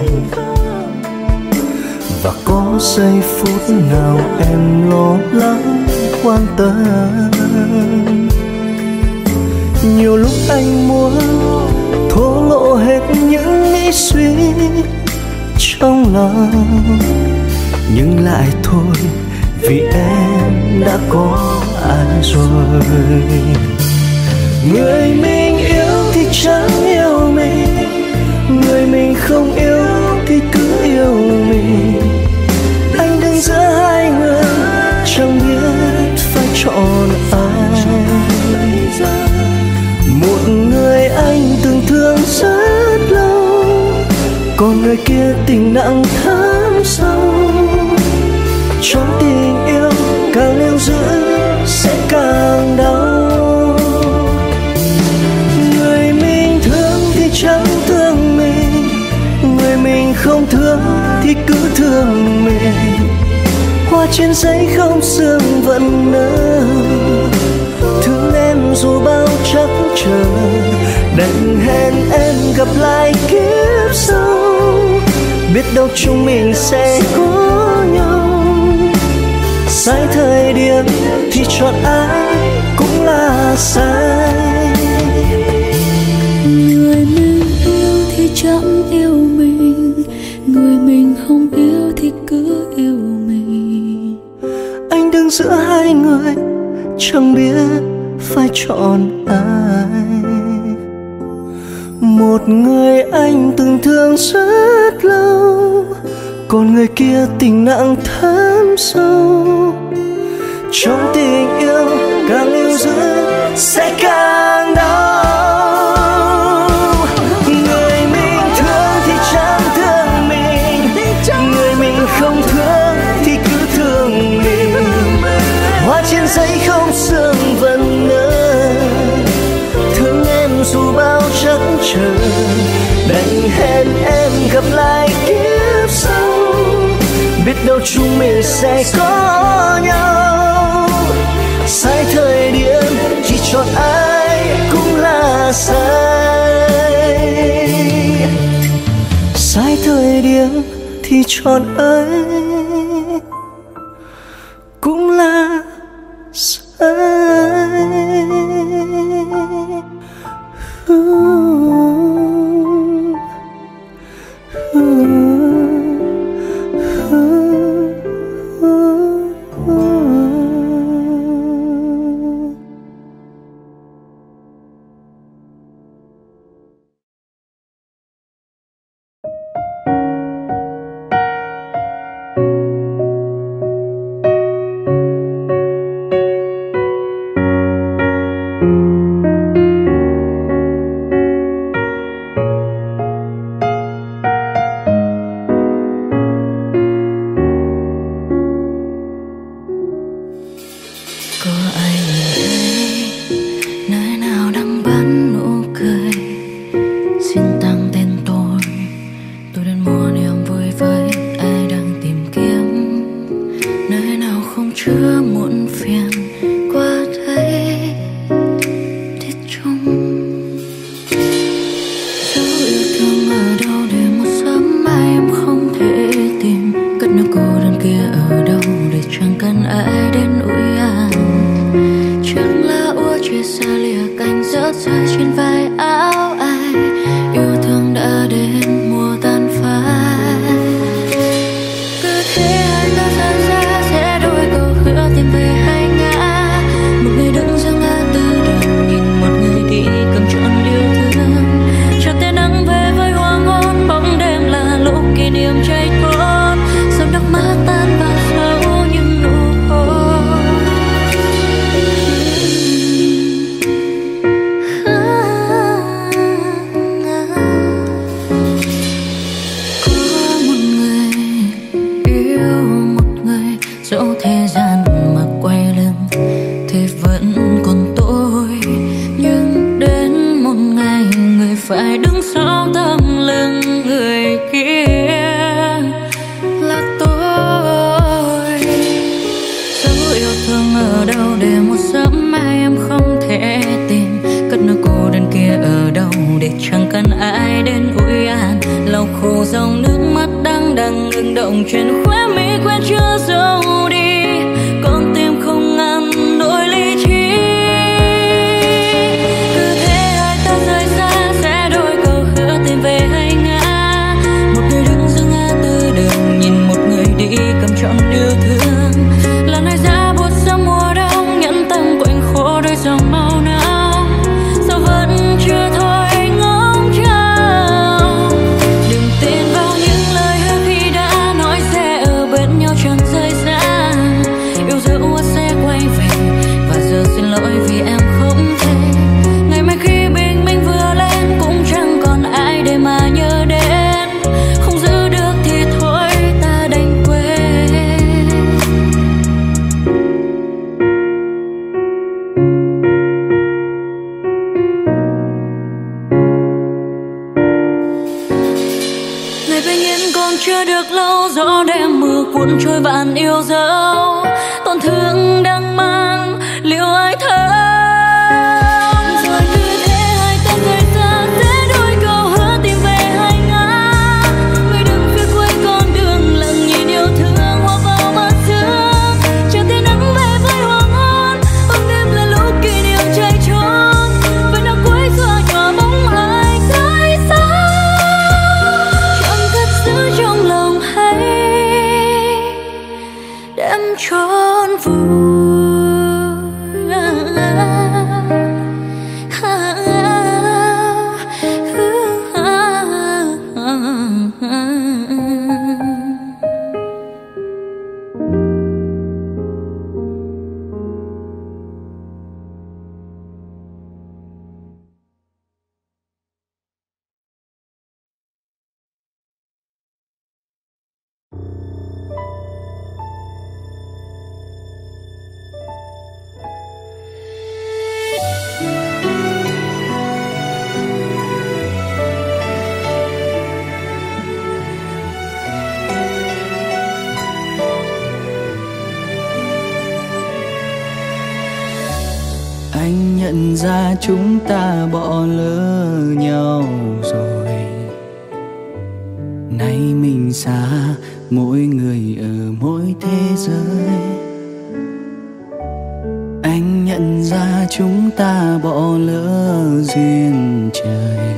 Và có giây phút nào em lo lắng quan tâm? Nhiều lúc anh muốn thổ lộ hết những nghĩ suy trong lòng, nhưng lại thôi vì em đã có ai rồi. Người mình yêu thì chẳng yêu mình, người mình không yêu thì cứ yêu mình. Anh đứng giữa hai người chẳng biết phải chọn ai. Một người anh từng thương rất lâu, còn người kia tình nặng thắm sâu. Trong tình yêu càng níu giữ sẽ càng đau. Người mình thương thì chẳng thương mình, người mình không thương thì cứ thương mình. Hoa trên giấy không sương vẫn nở, thương em dù bao trắc trở. Đành hẹn em gặp lại kiếp sau, biết đâu chúng mình sẽ có nhau. Sai thời điểm thì chọn ai cũng là sai. Người mình yêu thì chẳng yêu mình, người mình không yêu thì cứ yêu mình. Anh đứng giữa hai người chẳng biết phải chọn ai. Một người anh từng thương rất lâu, còn người kia tình nặng thắm sâu. Trong tình yêu càng níu giữ sẽ càng đau. Người mình thương thì chẳng thương mình, người mình không thương thì cứ thương mình. Hoa trên giấy không sương vẫn nở, thương em dù bao trắc trở. Đành hẹn em gặp lại kiếp sau, biết đâu chúng mình sẽ có nhau. sai thời điểm chỉ chọn ai cũng là sai, sai thời điểm thì chọn ai cũng là sai. trốn vui. nhận ra chúng ta bỏ lỡ nhau rồi. Nay mình xa, mỗi người ở mỗi thế giới. Anh nhận ra chúng ta bỏ lỡ duyên trời.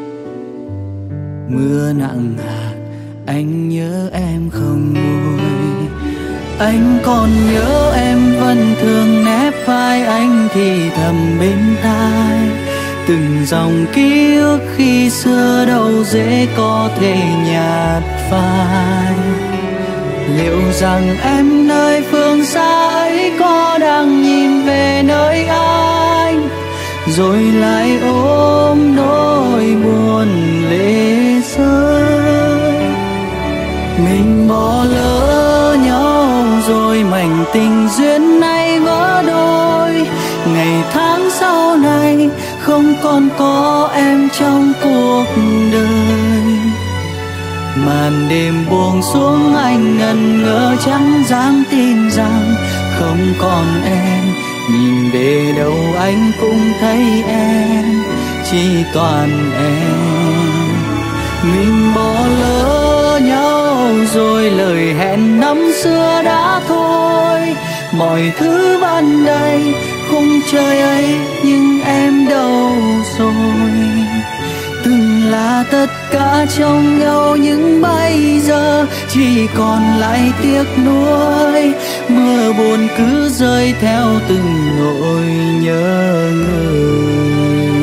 Mưa nặng hạt, anh nhớ em không nguôi. Anh còn nhớ em vẫn thường nép vai anh thì thầm bên tai. Từng dòng ký ức khi xưa đâu dễ có thể nhạt phai. Liệu rằng em nơi phương xa ấy có đang nhìn về nơi anh, rồi lại ôm nỗi buồn lệ rơi. Mình bỏ lỡ nhau rồi mảnh tình duyên này vỡ đôi. Ngày tháng sau này không còn có em trong cuộc đời. Màn đêm buông xuống anh ngần ngơ chẳng dám tin rằng không còn em. Nhìn về đâu anh cũng thấy em, chỉ toàn em. Mình bỏ lỡ nhau rồi lời hẹn năm xưa đã thôi. Mọi thứ ban đây khung trời ấy nhưng em đâu rồi. Từng là tất cả trong nhau nhưng bây giờ chỉ còn lại tiếc nuối. Mưa buồn cứ rơi theo từng nỗi nhớ người.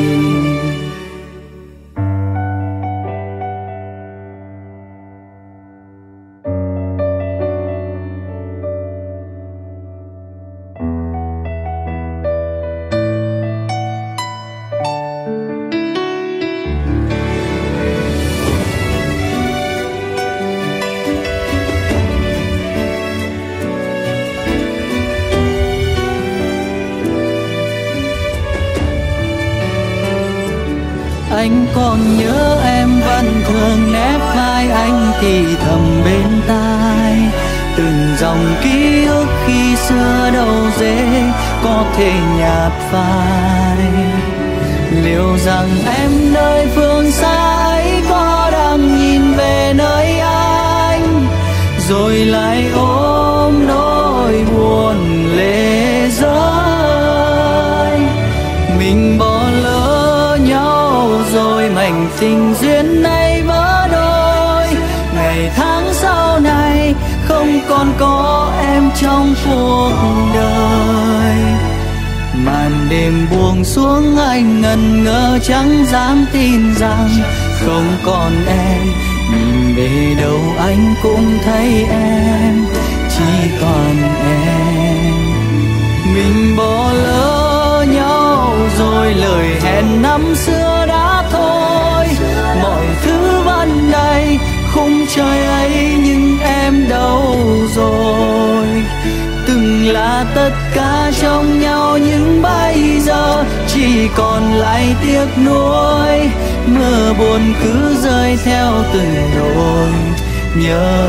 Anh còn nhớ em vẫn thường nép vai anh thì thầm bên tai. Từng dòng ký ức khi xưa đâu dễ có thể nhạt phai. Liệu rằng em nơi phương xa ấy có đang nhìn về nơi anh, rồi lại ôm nỗi buồn lệ rơi. Mình bỏ lỡ nhau rồi mảnh tình duyên này vỡ đôi. Ngày tháng sau này không còn có em trong cuộc đời. Màn đêm buông xuống anh ngần ngơ chẳng dám tin rằng không còn em. Nhìn về đâu anh cũng thấy em, chỉ còn em. Mình bỏ lỡ nhau rồi lời hẹn năm xưa đã thôi. Mọi thứ ban đây khung trời ấy nhưng em đâu rồi. Từng là tất cả trong nhau nhưng bây giờ chỉ còn lại tiếc nuối. Mưa buồn cứ rơi theo từng nỗi nhớ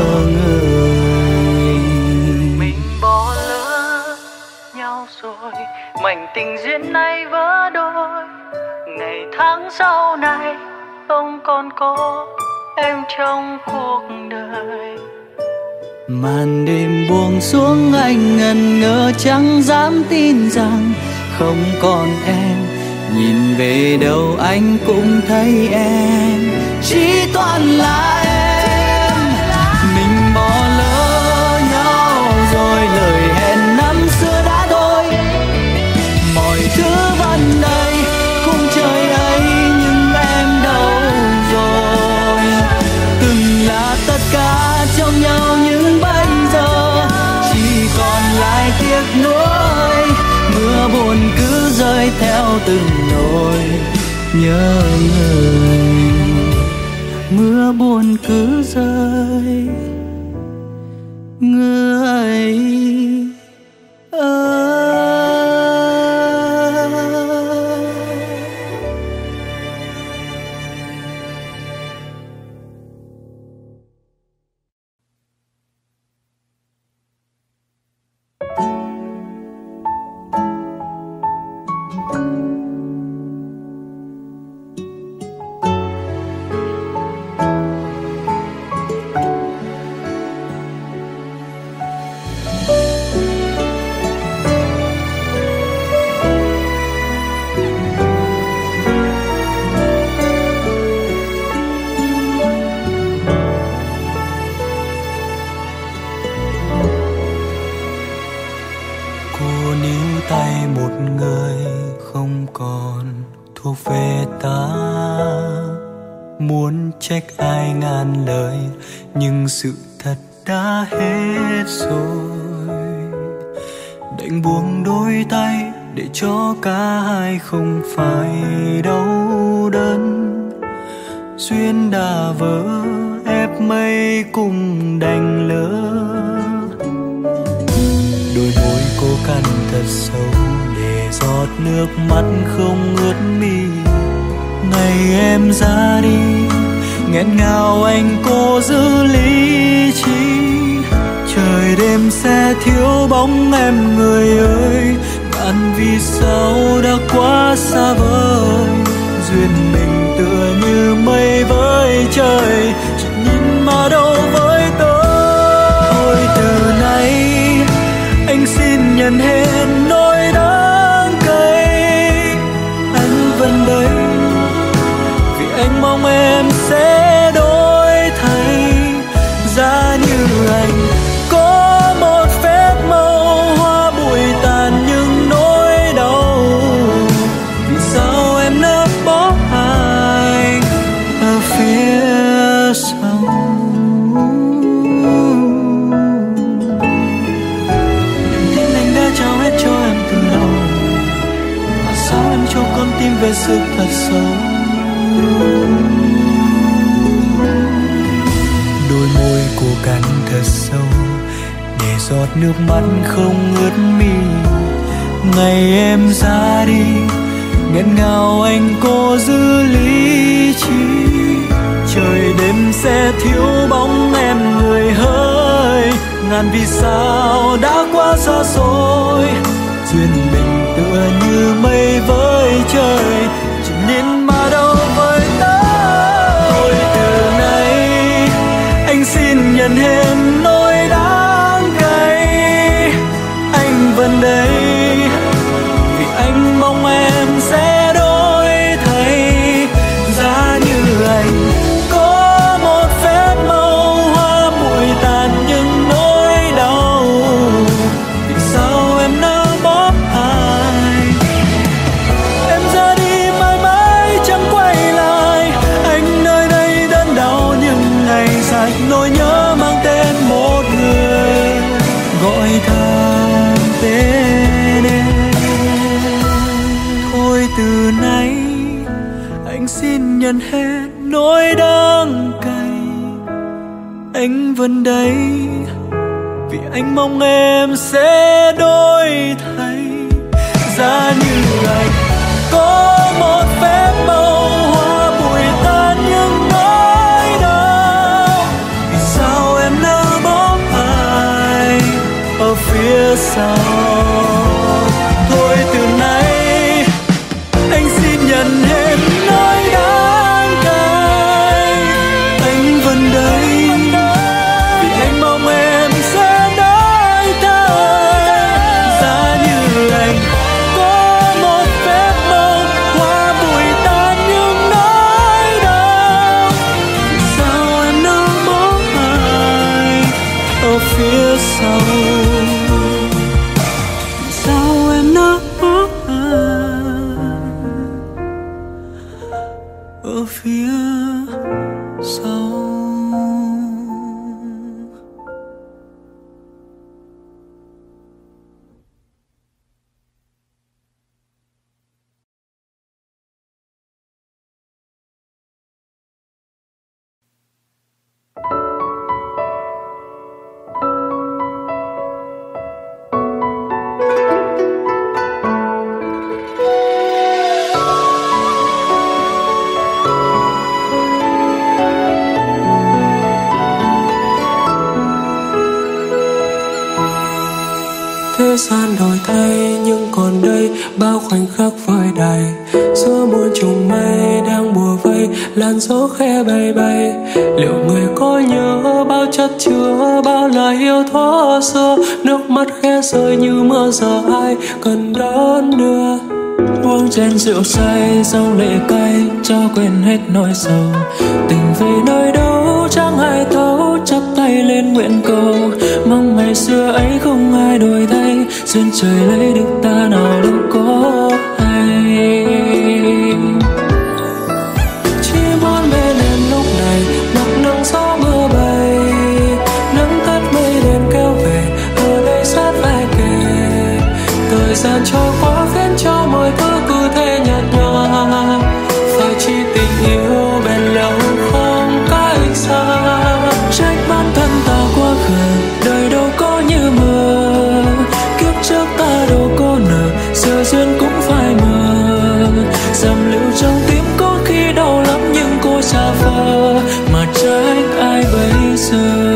người. Mình bỏ lỡ nhau rồi, mảnh tình duyên này vỡ đôi. Ngày tháng sau này không còn có em trong cuộc đời. Màn đêm buông xuống anh ngần ngơ chẳng dám tin rằng không còn em. Nhìn về đâu anh cũng thấy em, chỉ toàn là em. Mình bỏ lỡ nhau rồi lời hẹn năm xưa đã thôi. Mọi thứ ban đây khung trời ấy nhưng em đâu rồi. Từng là tất cả trong nhau nhưng bây giờ chỉ còn lại tiếc nuối. Mưa buồn cứ rơi theo từng nỗi nhớ người. Mưa buồn cứ rơi người ơi. Thank you. thuộc về ta. Muốn trách ai ngàn lời, nhưng sự thật đã hết rồi. Đành buông đôi tay để cho cả hai không phải đau đớn. Duyên đã vỡ ép mây cùng đành lỡ. Đôi môi cô cắn thật sâu để giọt nước mắt không ướt mi. Ngày em ra đi nghẹn ngào anh cố giữ lý trí. Trời đêm sẽ thiếu bóng em người ơi. Ngàn vì sao đã quá xa vời. Duyên mình tựa như mây với trời, chỉ nhìn mà đâu với tôi. Thôi từ nay anh xin nhận hết nỗi đắng cay. Anh vẫn đây vì anh mong em sẽ đổi thay. Giá như anh có một phép màu hoa bụi tàn những nỗi đau. Vì sao em nỡ bỏ anh ở phía sau. Niềm tin anh đã trao hết cho em từ đầu, mà sao em cho con tim về sự thật sâu. Đôi môi cô cắn thật sâu để giọt nước mắt không ướt mi. Ngày em ra đi nghẹn ngào anh cố giữ lý trí. Trời đêm sẽ thiếu bóng em người hỡi. Ngàn vì sao đã quá xa xôi. Duyên mình tựa như mây với trời, chỉ nhìn mà đâu với ta. Thôi từ nay anh xin nhận hết nỗi đắng cay. Anh vẫn đây vì anh mong em sẽ đổi thay. Giá như anh có một phép màu hoa bụi tàn những nỗi đau. Vì sao em nỡ bỏ ai. Em ra đi mãi mãi chẳng quay lại. Anh nơi đây đớn đau những ngày dài. Nỗi nhớ mang tên một người gọi thầm tên em. Thôi từ nay anh xin nhận hết nỗi đắng cay. Anh vẫn đây vì anh mong em sẽ đổi thay. Giá như anh có một phép màu hoa bụi tan những nỗi đau. Vì sao em nỡ bỏ ai ở phía sau. Thôi từ nay anh xin nhận hết nỗi đắng cay. Anh vẫn đây vì anh mong em sẽ đổi thay. Giá như anh có một phép màu hoa bụi tan những nỗi đau. Vì sao em nỡ bỏ ai ở phía sau. Vì sao em nỡ bỏ ai ở phía sau. Thế gian đổi thay nhưng còn đây bao khoảnh khắc vơi đầy. Giữa muôn trùng mây đang bùa vây, làn gió khẽ bay bay. Liệu người có nhớ bao chất chứa bao lời yêu thuở xưa. Nước mắt khẽ rơi như mưa giờ ai cần đón đưa. Uống chén rượu say dâng lệ cay cho quên hết nỗi sầu. Tình về nơi đâu chẳng ai thấu, chắp tay lên nguyện cầu. Mong ngày xưa ấy không ai đổi thay, duyên trời lấy được ta nào đâu có hay. dầm lưu trong tim có khi đau lắm nhưng cô xa vời mà trách ai bây giờ.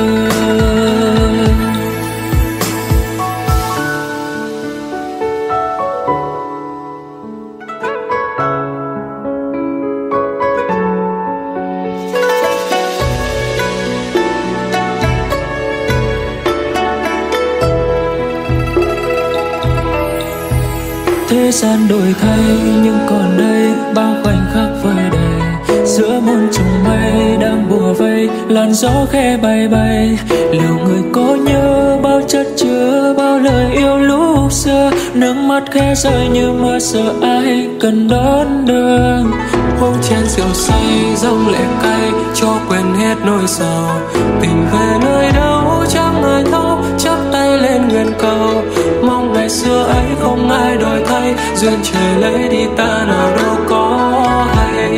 Thế gian đổi thay nhưng còn đây bao khoảnh khắc vơi đầy, giữa muôn trùng mây đang bùa vây làn gió khẽ bay bay. Liệu người có nhớ bao chất chứa bao lời yêu lúc xưa, nước mắt khẽ rơi như mưa sợ ai cần đón đưa. Uống chén rượu say dòng lệ cay cho quên hết nỗi sầu, tìm về nơi đâu chẳng người thấu, chắp tay lên nguyện cầu mong ngày xưa ấy không ai đổi thay, duyên trời lấy đi ta nào đâu có hay.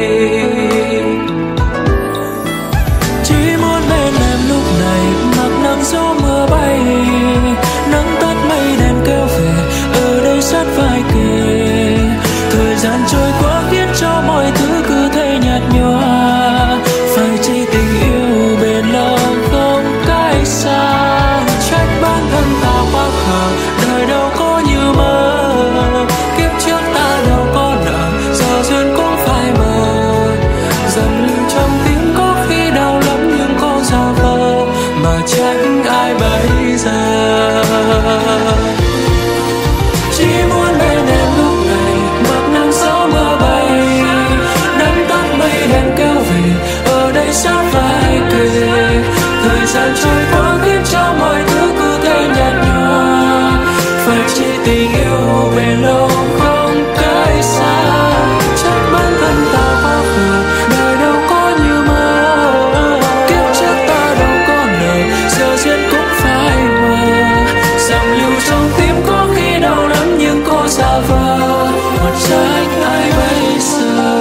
Chỉ muốn bên em lúc này mặc nắng gió mưa bay, nắng tắt mây đèn kêu về ở đây sát vai kề. Thời gian trôi qua khiến cho mọi thứ cứ thấy nhạt nhòa, phải chỉ tình yêu bền lâu không cách xa. Trách bản thân ta quá khờ, đời đâu có như mơ, kiếp trước ta đâu có nợ, giờ duyên cũng phải mờ. Dầm lưu trong tim có khi đau lắm nhưng có giả vờ, mà trách ai bây giờ. Chỉ muốn bên em lúc này mặc nắng gió mưa bay, nắng tắt mây đèn kêu về ở đây sát vai kề. Thời gian trôi qua khiến cho mọi thứ cứ thế nhạt nhòa, phải chỉ tình yêu bền lâu không cách xa. Trách bản thân ta quá khờ, đời đâu có như mơ, kiếp trước ta đâu có nợ, giờ duyên cũng phải mờ. Dòng lưu trong tim có khi đau lắm nhưng cô giả vờ, mà trách ai bây giờ.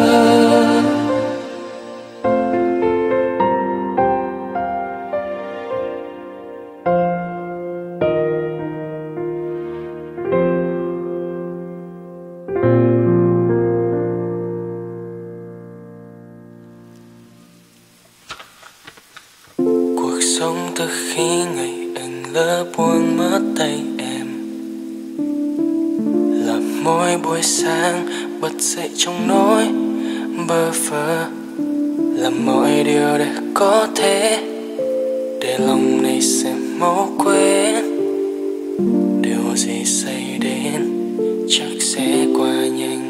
cuộc sống từ khi ngày anh lỡ buông mất tay em, làm mỗi buổi sáng bật dậy trong nỗi bơ vơ, làm mọi điều để có thể để lòng này sẽ mau quên. Điều gì xảy đến chắc sẽ qua nhanh,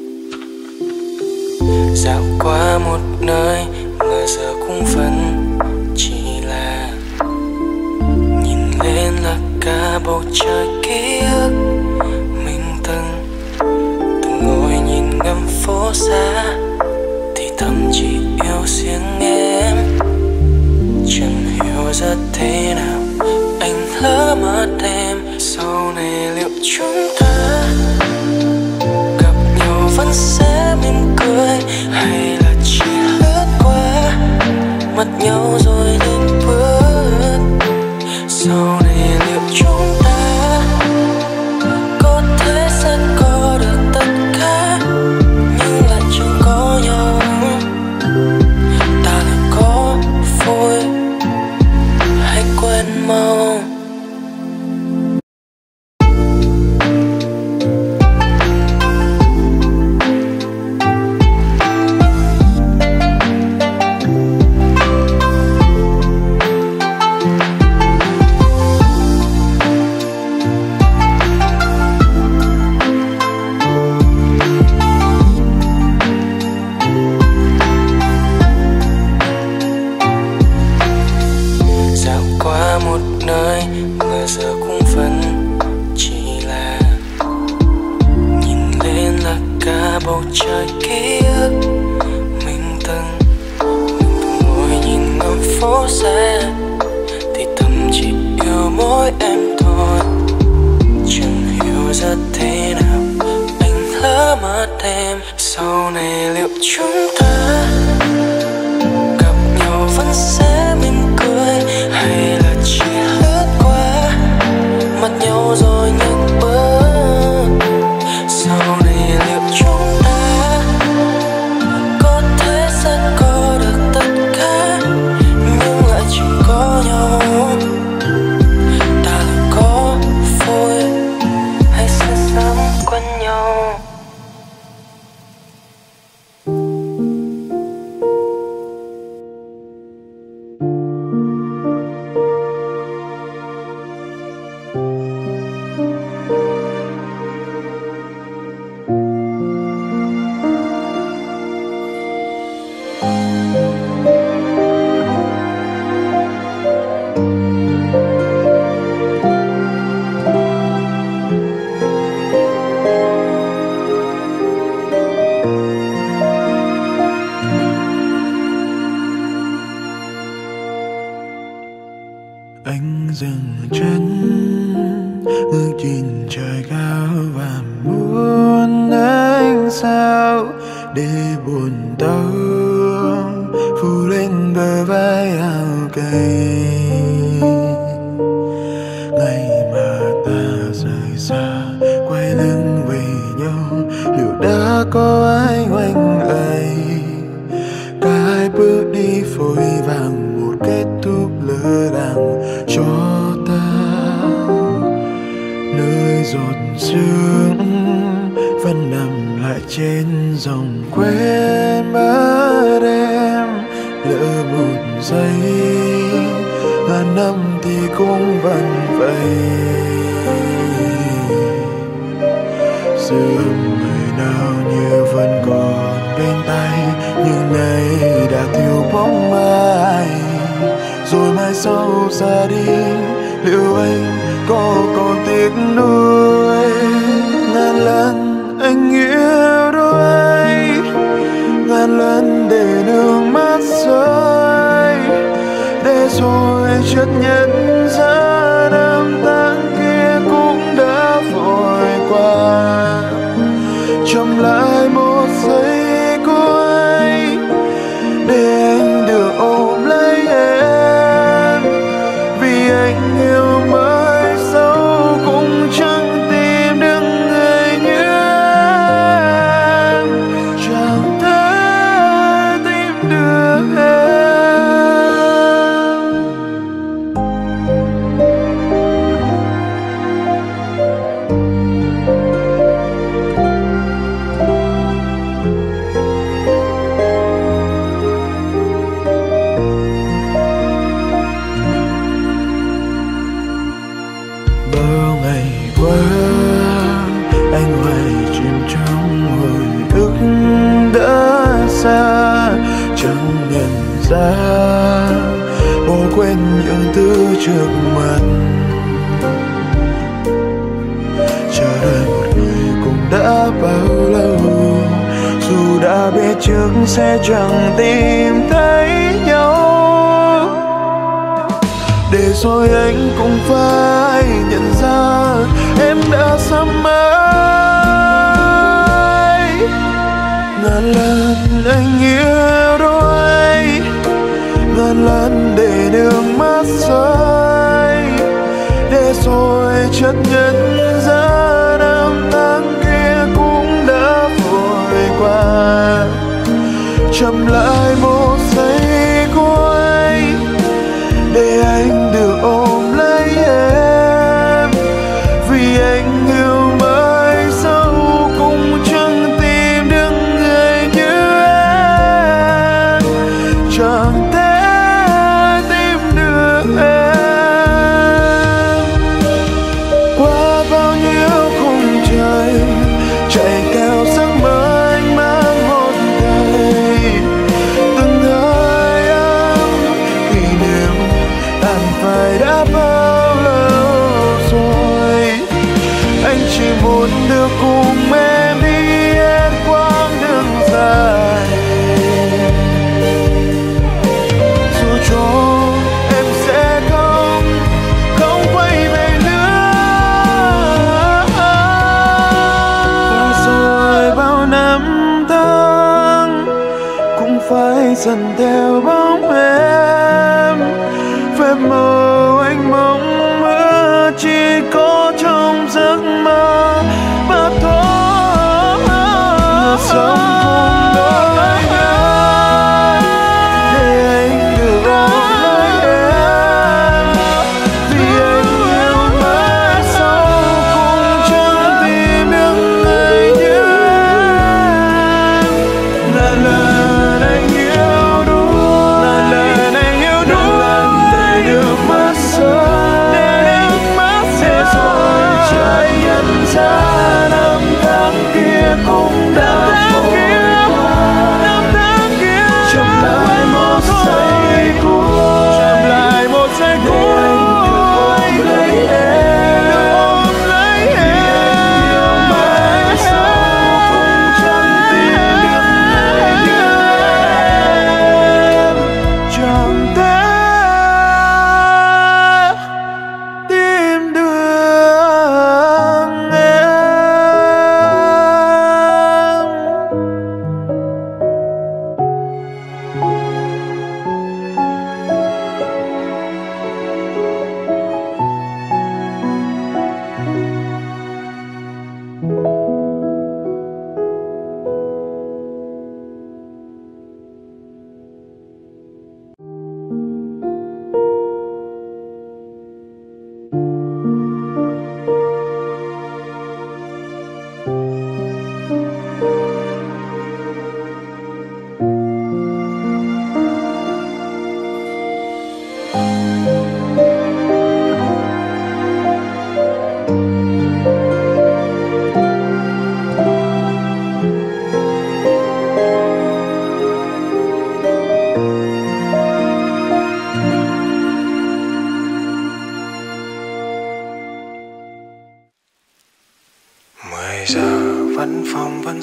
dạo qua một nơi mà giờ cũng vẫn chỉ là nhìn lên là cả bầu trời ký ức mình từng từng ngồi nhìn ngắm phố xa, thì thầm chỉ yêu riêng em. Chẳng hiểu ra thế nào anh lỡ mất em, sau này liệu chúng ta gặp nhau vẫn sẽ mỉm cười, hay là chỉ lướt qua mất nhau rồi nên bước. Sau này liệu chúng ta có thể sẽ có được tất cả nhưng lại chẳng có nhau, ta lại có vui hay quên mau. bầu trời ký ức mình từng mình từng ngồi nhìn ngắm phố xa, thì thầm chỉ yêu mỗi em thôi. Chẳng hiểu ra thế nào anh lỡ mất em, sau này liệu chúng ta gặp nhau vẫn sẽ mỉm cười, hay là chỉ lướt qua mặt nhau rồi nhận bước. Sau này liệu chúng ta để buồn đau phủ lên bờ vai áo cây. Ngày mà ta rời xa quay lưng về nhau, liệu đã có ai oanh ấy? Cả hai bước đi vội vàng, một kết thúc lơ đãng cho ta. Nơi giọt sương vẫn nằm lại trên dòng quên mất em. Lỡ một giây ngàn năm thì cũng vẫn vậy. Sương người nào như vẫn còn bên tay, nhưng nay đã thiếu bóng mai. Rồi mai sau ra đi, liệu anh có còn tiếc nuối? Ngàn lần anh yêu đôi, ngàn lần để nước mắt rơi, để rồi chợt nhận ra năm tháng kia cũng đã vội qua. Chậm lại một giây cuối để anh được ôm lấy em, vì anh yêu mãi sâu cũng chẳng tìm được người như em, chẳng thể tìm được em. Bao ngày qua anh hoài chìm trong hồi ức đã xa, chẳng nhận ra bỏ quên những thứ trước mặt. Chờ đợi một người cũng đã bao lâu, dù đã biết trước sẽ chẳng tìm thấy nhau. Để rồi anh cũng phải nhận ra em đã sớm mãi. Ngàn lần anh yêu đôi, ngàn lần để nước mắt rơi, để rồi chợt nhận ra năm tháng kia cũng đã vội qua. Chậm lại một giây cuối để anh được ôm lấy em, vì anh yêu mãi sâu cũng chẳng tìm được người như em, chẳng thể tìm được em. Qua bao nhiêu khung trời chạy theo giấc mơ anh mang một ngày, từng hơi ấm kỷ niệm tàn phai đã bao lâu rồi. Anh chỉ muốn được cùng em đi hết quãng đường dài, dù cho em sẽ không không quay về nữa. Qua rồi bao năm tháng cũng phải dần theo bóng em. Phép màu anh mong mơ chỉ có trong giấc mơ mà thôi. Sống cùng đôi em để anh được ôm lấy em, vì anh yêu mãi sâu cũng chẳng tìm được người như em. Ngàn lần anh yêu đuối, ngàn lần anh yêu đuối để nước mắt rơi, để nước mắt rơi rồi trời nhận ra năm tháng kia cũng đã vội.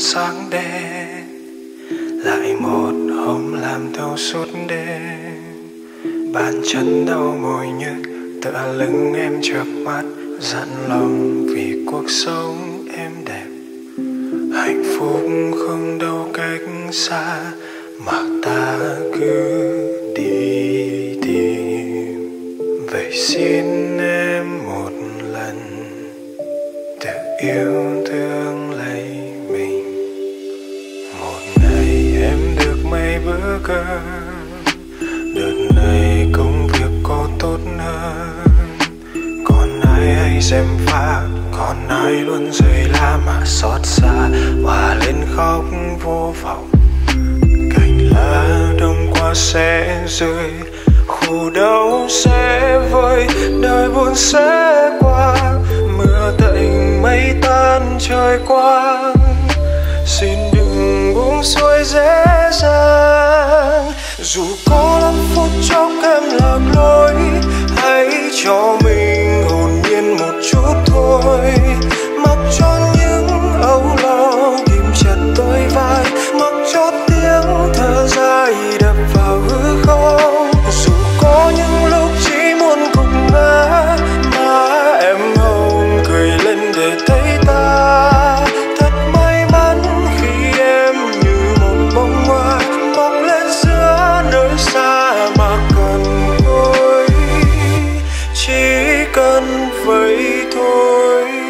sáng đêm, lại một hôm làm thâu suốt đêm. Bàn chân đau mỏi nhức, tựa lưng em chợp mắt, dặn lòng vì cuộc sống em đẹp. Hạnh phúc không đâu cách xa, mà ta cứ đi tìm. Vậy xin em một lần tự yêu thương lấy mình. Một ngày em được mấy bữa cơm, đợt này công việc có tốt hơn. Còn ai hay xem pha, còn ai luôn rơi lá mà xót xa, hòa lên khóc vô vọng. Cành lá đông qua sẽ rơi, khổ đau sẽ vơi, đời buồn sẽ qua. Mưa tạnh mây tan trời quang, xin đừng buông xuôi dễ dàng. Dù có lắm phút chốc em lạc lối, hãy cho mình hồn nhiên một chút thôi. Mặc cho những âu lo kìm chặt đôi vai, mặc cho tiếng thở dài đập vào hư không. Dù có những lúc chỉ muốn gục ngã, má em hồng cười lên để thấy ta thật may mắn khi em như một bông hoa mọc lên giữa nơi xa mà cần thôi, chỉ cần vậy thôi.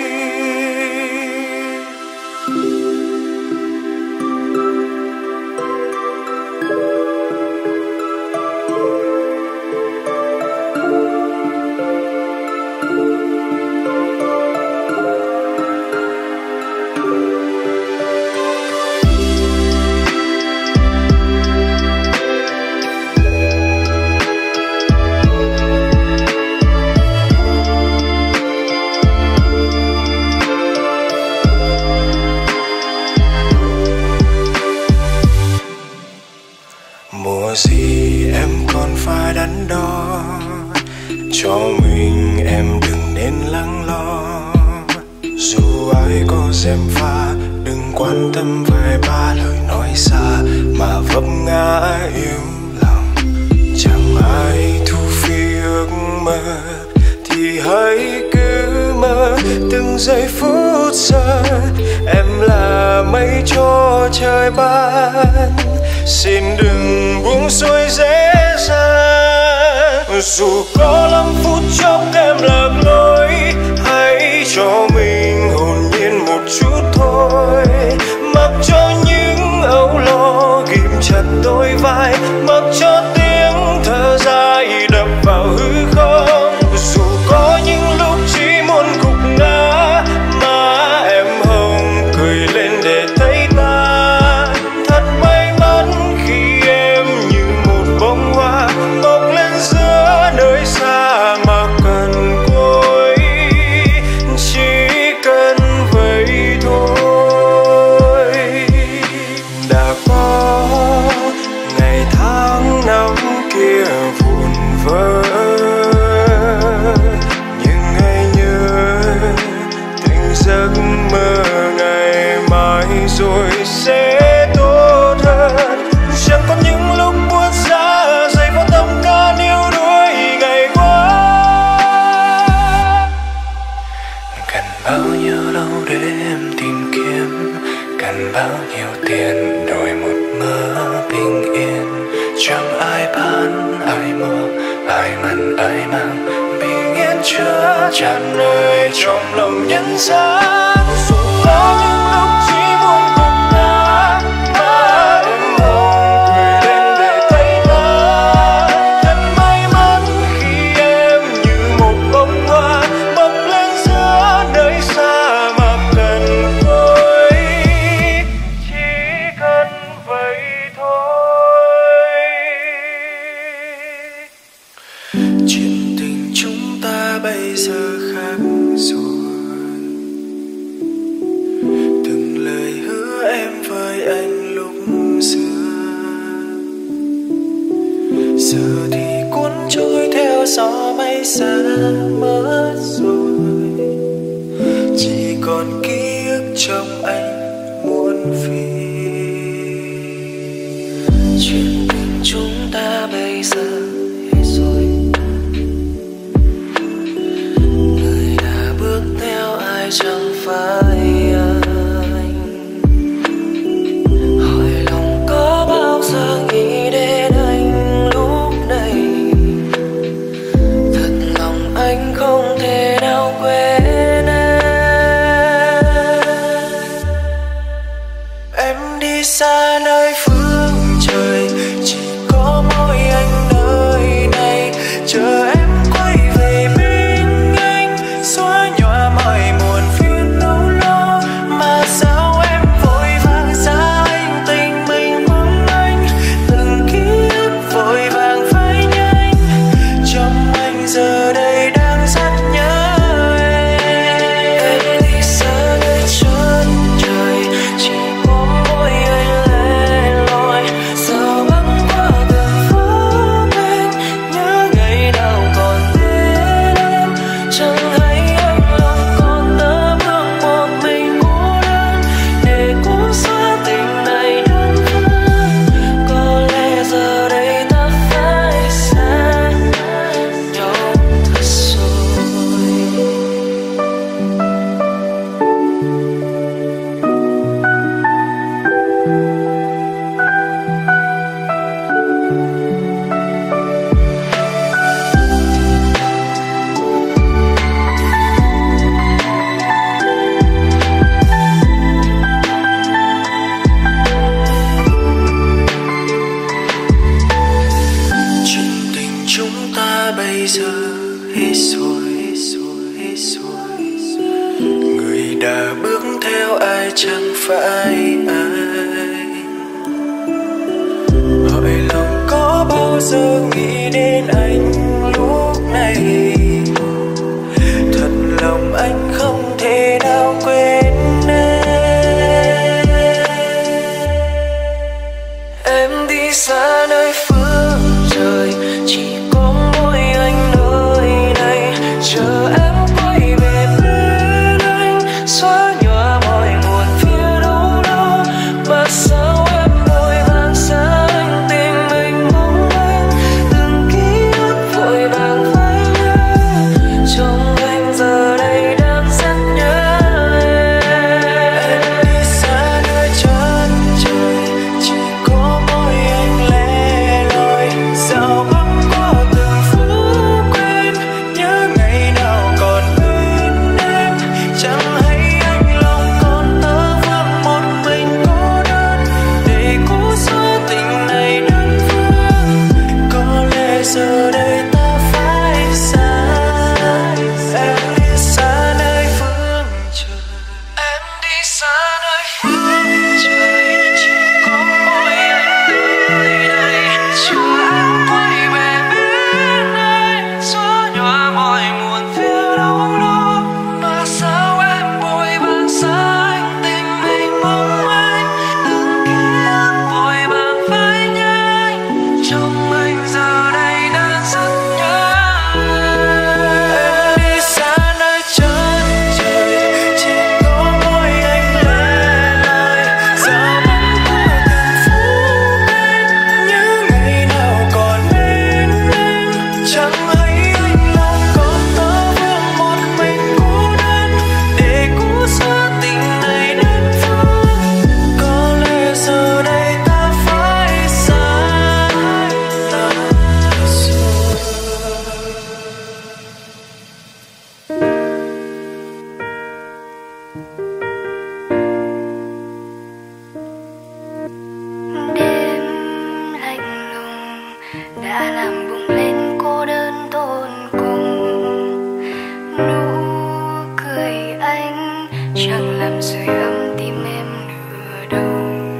Mùa gì em còn phải đắn đo, cho mình em đừng nên lắng lo. Dù ai có gièm pha, đừng quan tâm về ba lời nói xa, mà vấp ngã yêu lòng. Chẳng ai thu phi ước mơ, thì hãy cứ mơ từng giây phút giờ. Em là mây cho trời ban, xin đừng buông xuôi dễ dàng. Dù có lắm phút chốc em lạc lối, hãy cho mình hồn nhiên một chút thôi. Mặc cho những âu lo ghim chặt đôi vai, mặc cho tiếng thở dài đập vào hư không. Dù có những lúc chỉ muốn gục ngã, má em hồng cười lên để thấy ta thật may mắn khi em như một bông hoa mọc lên giữa nơi xa mà cần cối, chỉ cần vậy thôi. Đã có ngày tháng năm kia vụn vỡ, nhưng hãy nhớ tình giấc mơ ngày mai rồi sẽ tốt hơn. Chẳng có những lúc buốt giá dày vào tâm can yêu đuối ngày qua. Cần bao nhiêu lâu để em tìm kiếm, cần bao nhiêu tiền đổi một mơ bình yên. Chẳng ai bán ai mua, ai mặn ai mang, bình yên chứa tràn nơi trong lòng nhân gian. Dù có những lúc chỉ muốn gục ngã, má em hồng cười lên để thấy ta thật may mắn khi em như một bông hoa mọc lên giữa nơi xa mà cần thôi, chỉ cần vậy thôi. Chuyện tình chúng ta bây giờ khác rồi, từng lời hứa em với anh lúc xưa giờ thì cuốn trôi theo gió mây xa mất rồi. Chỉ còn ký ức trong anh muôn phiền. Chuyện tình chúng ta bây giờ hết rồi. Người đã bước theo ai chẳng phải anh. Hỏi lòng có bao giờ nghĩ đến anh lúc này. Thật lòng anh không thể nào quên em. Em đi xa nơi phương trời, chỉ có mỗi anh nơi này. Chờ em quay về bên anh, xóa nhòa mọi muộn phiền nỗi lo. Mà sao em vội vàng xa anh, tình mình mong anh. Từng ký ức vội vàng phai nhanh, trong anh giờ đây đang rất nhớ em. Em đi xa nơi chân trời, chỉ có mỗi anh lẻ loi. Sao băng qua từng phố bên, nhớ ngày nào còn bên em. Chẳng hay anh lòng còn tơ vương một mình cô đơn, để cố xóa tình này đơn phương. Có lẽ giờ đây ta phải xa nhau thật rồi. Chuyện tình chúng ta bây giờ hết rồi, hết rồi, hết rồi. Người đã bước theo ai chẳng phải anh. Hỏi lòng có bao giờ nghĩ đến anh lúc này. Thật lòng anh không thể nào quên em. Em đi xa nơi phương trời, chỉ có mỗi anh nơi này. Chờ em quay về bên anh, xóa nhòa mọi muộn phía đâu đó. Mà sao em vội vàng xa anh, tình mình mong anh. Từng ký ức vội vàng phai nhớ, trong anh giờ đây đang rất nhớ em. Em đi xa nơi chân trời, chỉ có mỗi anh lẻ loi. Sao băng qua từng phố quen, nhớ ngày nào còn bên em. Chẳng hay anh lòng còn tơ vương một mình cô đơn, để cố xóa tình này đơn phương. Có lẽ giờ đây ta phải xa. Em đi xa nơi phương trời, em đi xa nơi phương trời, chỉ có mỗi anh nơi đây. Chờ em quay về bên anh, xóa nhòa mọi muộn phiền đâu đó. Mà sao em vội vàng xa anh, tình mình mong anh. Từng ký ức vội vàng phai nhanh, trong anh giờ đây đang rất nhớ em. Đi xa nơi chân trời, chỉ có mỗi anh lẻ loi. Sao băng qua từng phố bên, nhớ ngày nào còn bên em. Chẳng hay anh lòng còn tơ vương một mình cô đơn, để cố xóa tình này đơn phương. Có lẽ giờ đây ta phải xa nhau rồi. Đêm lạnh lùng đã làm bùng lên cô đơn tột cùng. Nụ cười anh chẳng làm sưởi ấm tim em nửa đâu.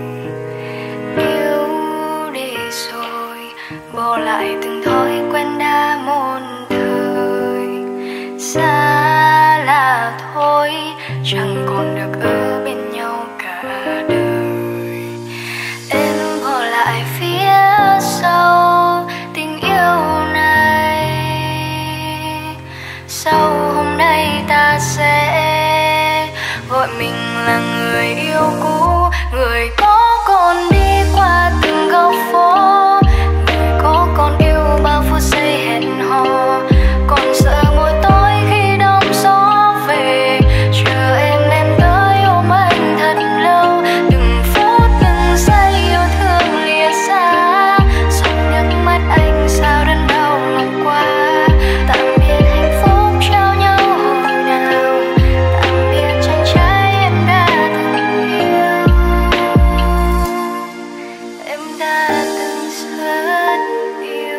Yêu đi rồi, bỏ lại từng thói quen đã một thời. Xa là thôi, chẳng còn được ở bên nhau cả đời. Em bỏ lại phía sau tình yêu này. Sau hôm nay ta sẽ gọi mình là người yêu cũ, người có còn đi qua từng góc phố. đã từng rất yêu.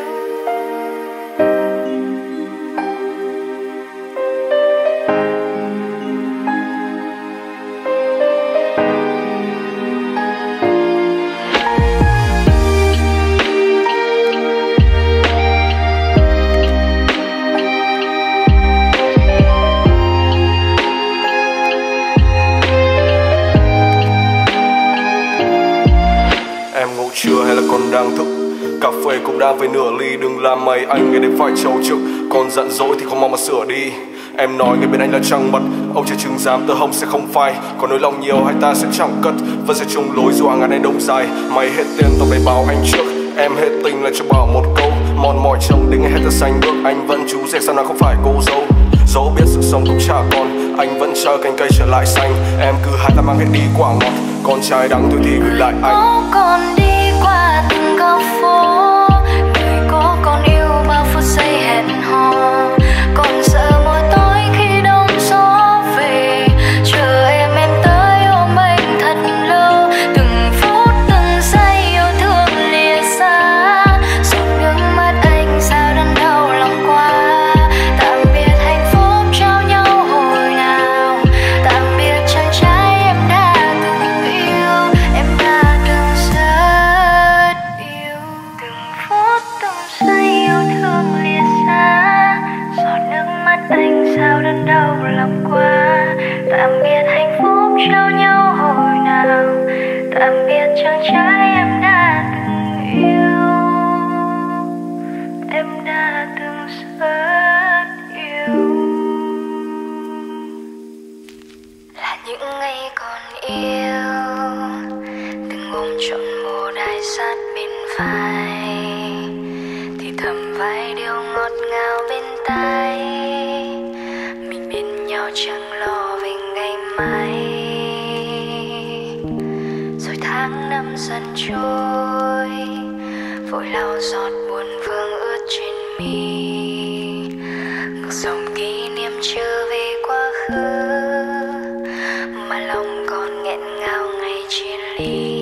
Chưa hay là còn đang thức, cà phê cũng đã về nửa ly. Đừng làm mày anh nghe đến phải trâu trực, còn giận dỗi thì không mong mà sửa đi. Em nói người bên anh là trăng mật, ông chưa chừng dám tơ hồng sẽ không phai. Còn nỗi lòng nhiều hai ta sẽ chẳng cất, vẫn sẽ chung lối dù hàng ngàn ngày đông dài. Mày hết tiền tao phải báo anh trước, em hết tình là cho bảo một câu. Mòn mỏi chồng đến ngày hết ta xanh bước, anh vẫn chú rể sao nào không phải cô dâu. Dẫu biết sự sống cũng chả còn, anh vẫn chờ cành cây trở lại xanh. Em cứ hai ta mang hết đi quả ngọt, con trai đắng thôi thì gửi lại anh. Còn đi qua từng góc phố, người có còn yêu bao phút giây hẹn hò. Còn sợ mỗi tối khi đông gió về, chờ em em tới ôm anh thật lâu. Từng phút từng giây yêu thương lìa xa, giọt nước mắt anh sao đớn đau lòng qua. Tạm biệt hạnh phúc trao nhau hồi nào, tạm biệt chàng trai em đã từng yêu, em đã từng rất yêu. Từng phút từng giây yêu thương lìa xa, giọt nước mắt anh sao đớn đau lòng qua. Tạm biệt hạnh phúc trao nhau hồi nào, tạm biệt chàng trai em đã từng yêu, em đã từng rất yêu. Là những ngày còn yêu, từng ôm trọn mùa đài sát bên vai, thì thầm vài điều ngọt ngào bên tai. Mình bên nhau chẳng lo về ngày mai, rồi tháng năm dần trôi, vội lau giọt buồn vương ướt trên mi. Ngược dòng kỷ niệm trở về quá khứ, mà lòng còn nghẹn ngào ngày chia ly.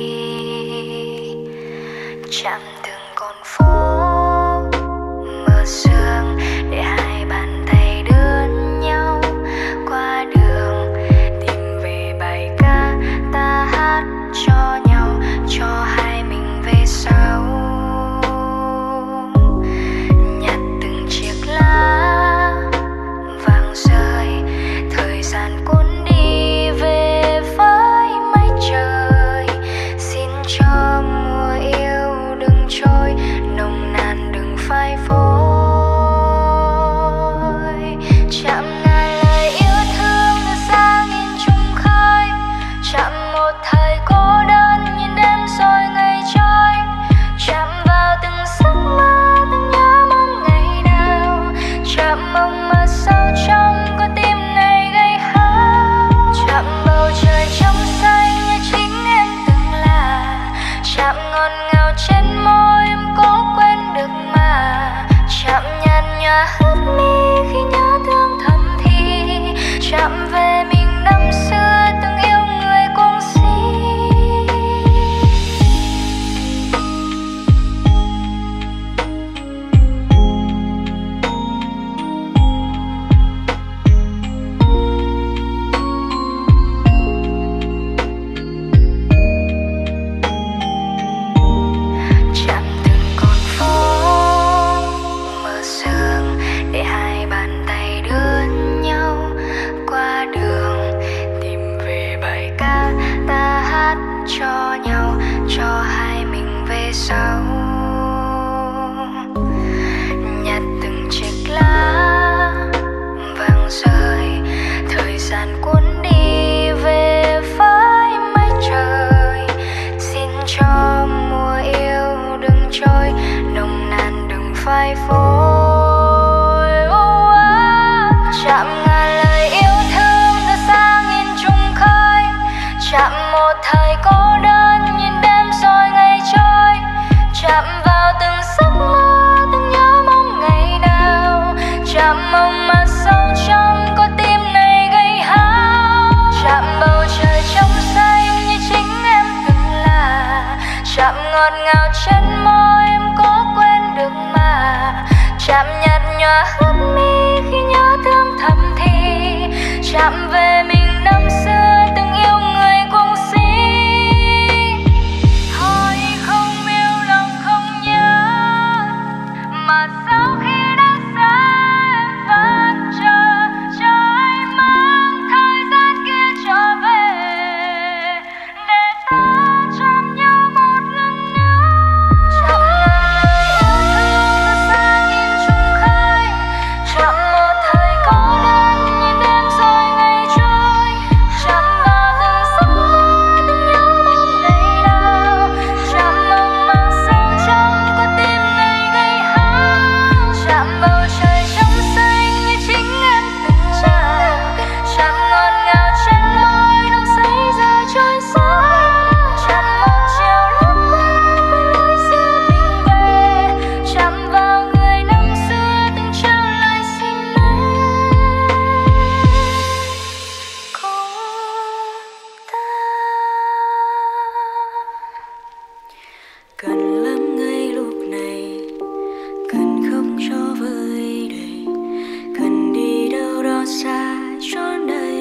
Chạm từng con phố mưa sương, để hai bàn tay đớn nhau qua đường, tìm về bài ca ta hát cho nhau, cho hai mình về sau. Nhặt từng chiếc lá vàng rơi, thời gian cuốn đi về với mây trời. Xin cho mùa yêu đừng trôi, nồng nàn đừng phai phôi. Chạm ngàn lời yêu thương từ xa nghìn trùng khơi, chạm một thời cô đơn nhìn đêm rồi ngày trôi. Chạm vào từng giấc mơ từng nhớ mong ngày nào, chạm mong mà sâu trong con tim này gây hao. Chạm bầu trời trong xanh như chính em từng là, chạm ngọt ngào trên môi em cố quên được mà. Chạm nhạt nhòa ướt mi khi nhớ thương thầm thì, chạm về mình năm xưa từng yêu người cuồng si. Chạm từng con phố mưa sương, để hai bàn tay đớn nhau qua đường, tìm về bài ca ta hát cho nhau, cho hai mình về sau. Nhặt từng chiếc lá vàng rơi, thời gian cuốn đi về với mây trời. Xin cho mùa yêu đừng trôi, nồng nàn đừng phai phôi. Oh, ah. Chạm ngàn lời yêu thương từ xa nghìn trùng khơi, chạm một thời cô đơn nhìn đêm rồi ngày trôi. Chạm vào từng giấc mơ từng nhớ mong ngày nào, chạm mong mà sâu trong con tim này gây hao. Chạm bầu trời trong xanh như chính em từng là, chạm ngọt ngọt ngào trên môi em có quên được mà. Chạm nhạt nhòa ướt mi khi nhớ thương thầm thì. Chạm về mình năm xưa từng yêu người cuồng si. Thôi không yêu lòng không nhớ, mà sau khi đã xa em vẫn chờ. Chờ anh mang thời gian kia trở về, để ta chạm nhau một lần nữa. Chạm ngàn lời yêu thương từ xa nhìn trùng khơi. Chạm một thời cô đơn nhìn đêm rồi ngày trôi. Chạm vào từng giấc mơ từng nhớ mong ngày nào. Chạm mong màng sương trắng có tim ngày ngày hát. Chạm bầu trời trong xanh như chính em từng là. Chạm ngọt ngào trên môi nồng say giờ trôi xa. Chạm một chiều lướt qua quên lối xưa mình về. Chạm vào người năm xưa từng trao lời xin lỗi. Cùng ta cần lắm ngay lúc này, cần không cho vơi đầy, cần đi đâu đó xa trốn đây,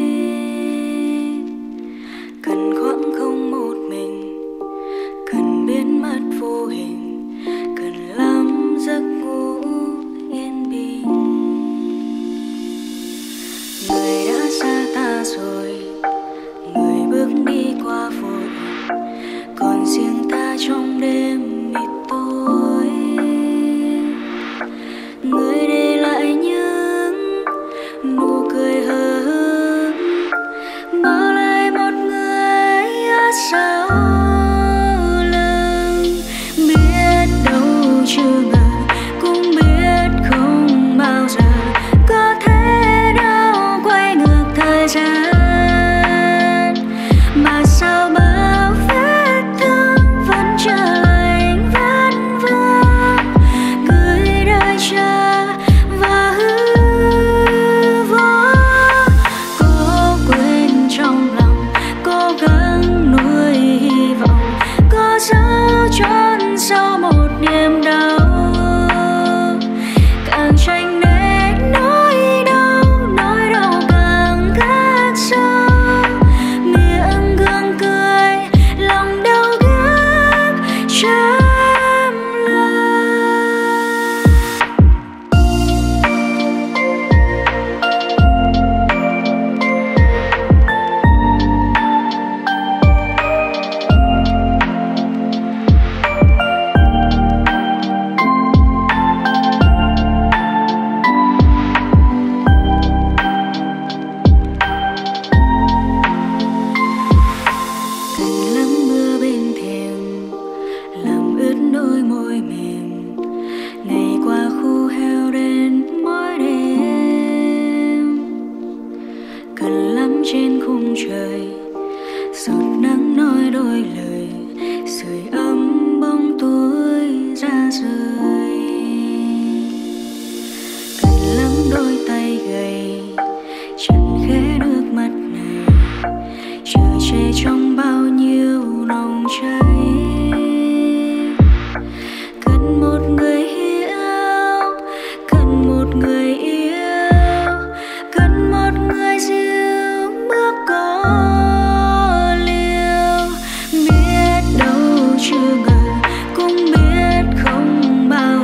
cần khoảng không một mình, cần biến mất vô hình, cần lắm giấc ngủ yên bình. Người đã xa ta rồi, người bước đi qua vội, còn riêng ta trong đêm mịt tối. Người để lại những nụ cười hờ hững, bỏ lại một người ở sau lưng. Biết đâu chưa ngờ, cũng biết không bao giờ có thể đâu quay ngược thời gian. Mà sao bao vết thương vẫn chờ lạnh vẫn vương, cười đợi chờ và hư vô. Cố quên trong lòng, cố gắng nuôi hy vọng, có dấu chôn sau một niềm đau. Càng tranh né nỗi đau, nỗi đau càng khắc sâu. Miệng gương cười, lòng đau gấp trăm lần. Cành lắng mưa bên thềm, làm ướt đôi môi mềm. Ngày qua khu heo đến mỗi đêm, cần lắm trên khung trời, giọt nắng nói đôi lời, sưởi ấm bóng tối ra rời. Cần lắm đôi tay gầy, chẳng khẽ nước mắt này, chờ che trong bao nhiêu nồng cháy. Cần một người hiểu, cần một người yêu, cần một người dìu bước có liều. Biết đâu chưa ngờ, cũng biết không bao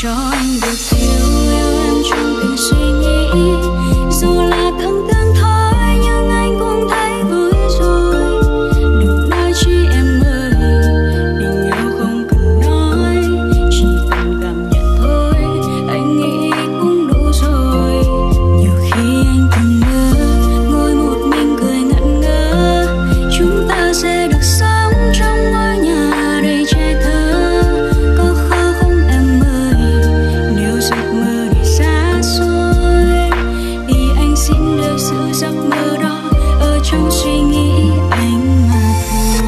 cho anh được yêu yêu em trong từng suy nghĩ. Dù là tưởng tượng thôi nhưng anh cũng thấy vui rồi. Đừng nói chi em ơi, tình yêu không cần nói, chỉ cần cảm nhận thôi, anh nghĩ cũng đủ rồi. Nhiều khi anh từng mơ ngồi một mình cười ngẩn ngơ, chúng ta sẽ được sống trong ngôi nhà đầy trẻ thơ. Có khó không em ơi, nếu giấc mơ đi xa xôi thì anh xin được giữ giấc mơ đó ở trong suy nghĩ anh mà thôi.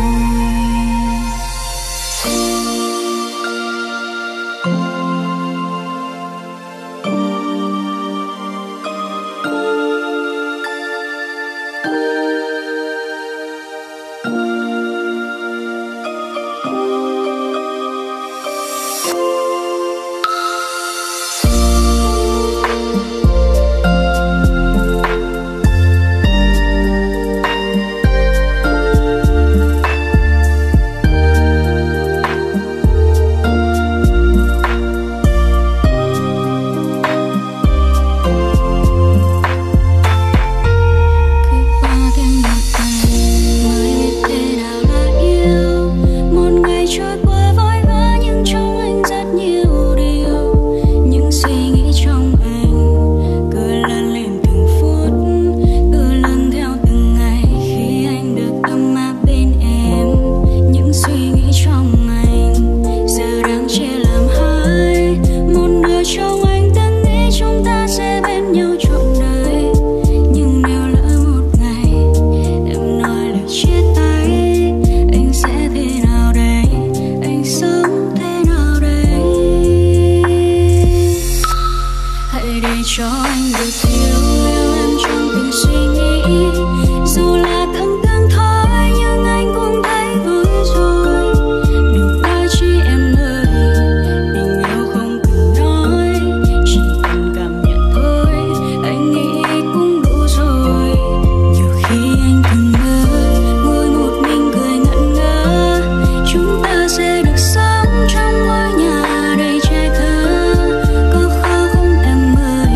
Cho anh được yêu yêu em trong từng suy nghĩ. Dù là tưởng tượng thôi nhưng anh cũng thấy vui rồi. Đừng nói chi em ơi, tình yêu không cần nói, chỉ cần cảm nhận thôi, anh nghĩ cũng đủ rồi. Nhiều khi anh từng mơ ngồi một mình cười ngẩn ngơ, chúng ta sẽ được sống trong ngôi nhà đầy trẻ thơ. Có khó không em ơi,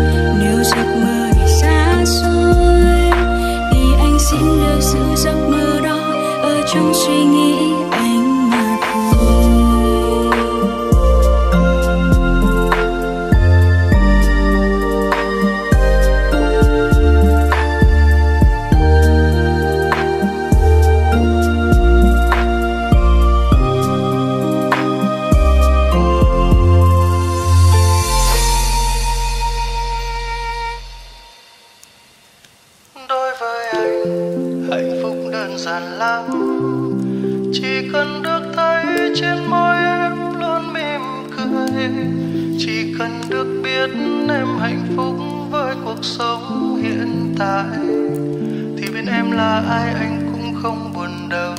nếu giấc mơ đi xa xôi thì anh xin được giữ giấc mơ đó ở trong suy nghĩ anh mà thôi. Đối với anh hạnh phúc đơn giản lắm, chỉ cần được thấy trên môi em luôn mỉm cười, chỉ cần được biết em hạnh phúc với cuộc sống hiện tại, thì bên em là ai anh cũng không buồn đâu.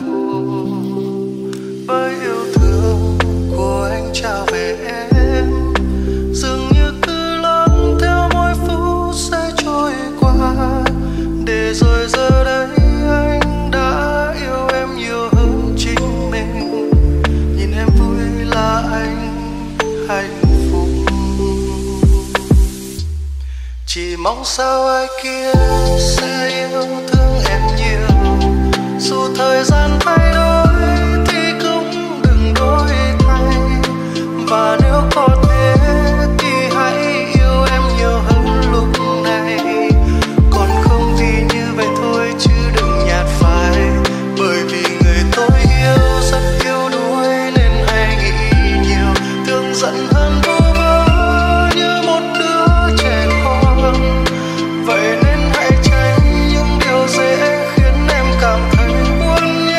Với yêu thương của anh trao về em, dường như cứ lắng theo mỗi phút sẽ trôi qua, để rồi giờ đây anh đã yêu em nhiều hơn chính mình. Nhìn em vui là anh hạnh phúc, chỉ mong sao ai kia sẽ yêu thương em nhiều. Dù thời gian thay đổi thì cũng đừng đổi thay, và nếu có thể thì hãy yêu em nhiều hơn lúc này. Còn không thì như vậy thôi chứ đừng nhạt phai, bởi vì người tôi yêu rất yêu đuối nên hay nghĩ nhiều, thương giận hơn vô bờ như một đứa trẻ con. Vậy nên hãy tránh những điều dễ khiến em cảm thấy buồn.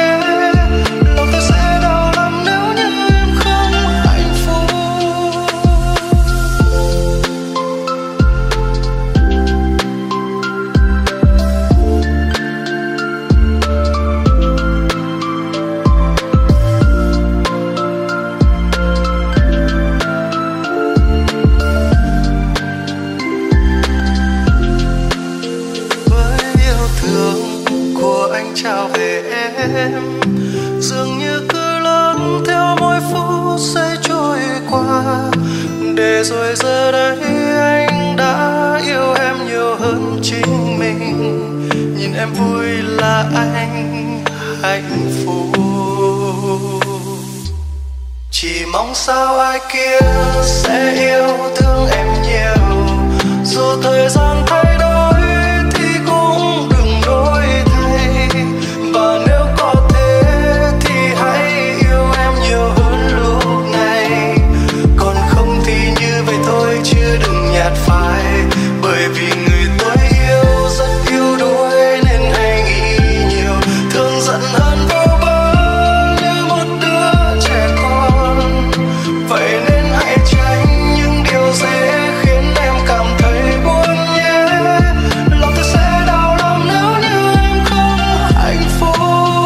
Chỉ mong sao ai kia sẽ yêu thương em nhiều, dù thời gian thay đổi thì cũng đừng đổi thay. Và nếu có thể thì hãy yêu em nhiều hơn lúc này, còn không thì như vậy thôi chứ đừng nhạt phai. Bởi vì người tôi yêu rất yếu đuối nên hay nghĩ nhiều, thương giận hơn vô bờ như một đứa trẻ con. Vậy nên hãy tránh những điều dễ khiến em cảm thấy buồn nhé. Lòng tôi sẽ đau lòng nếu như em không hạnh phúc.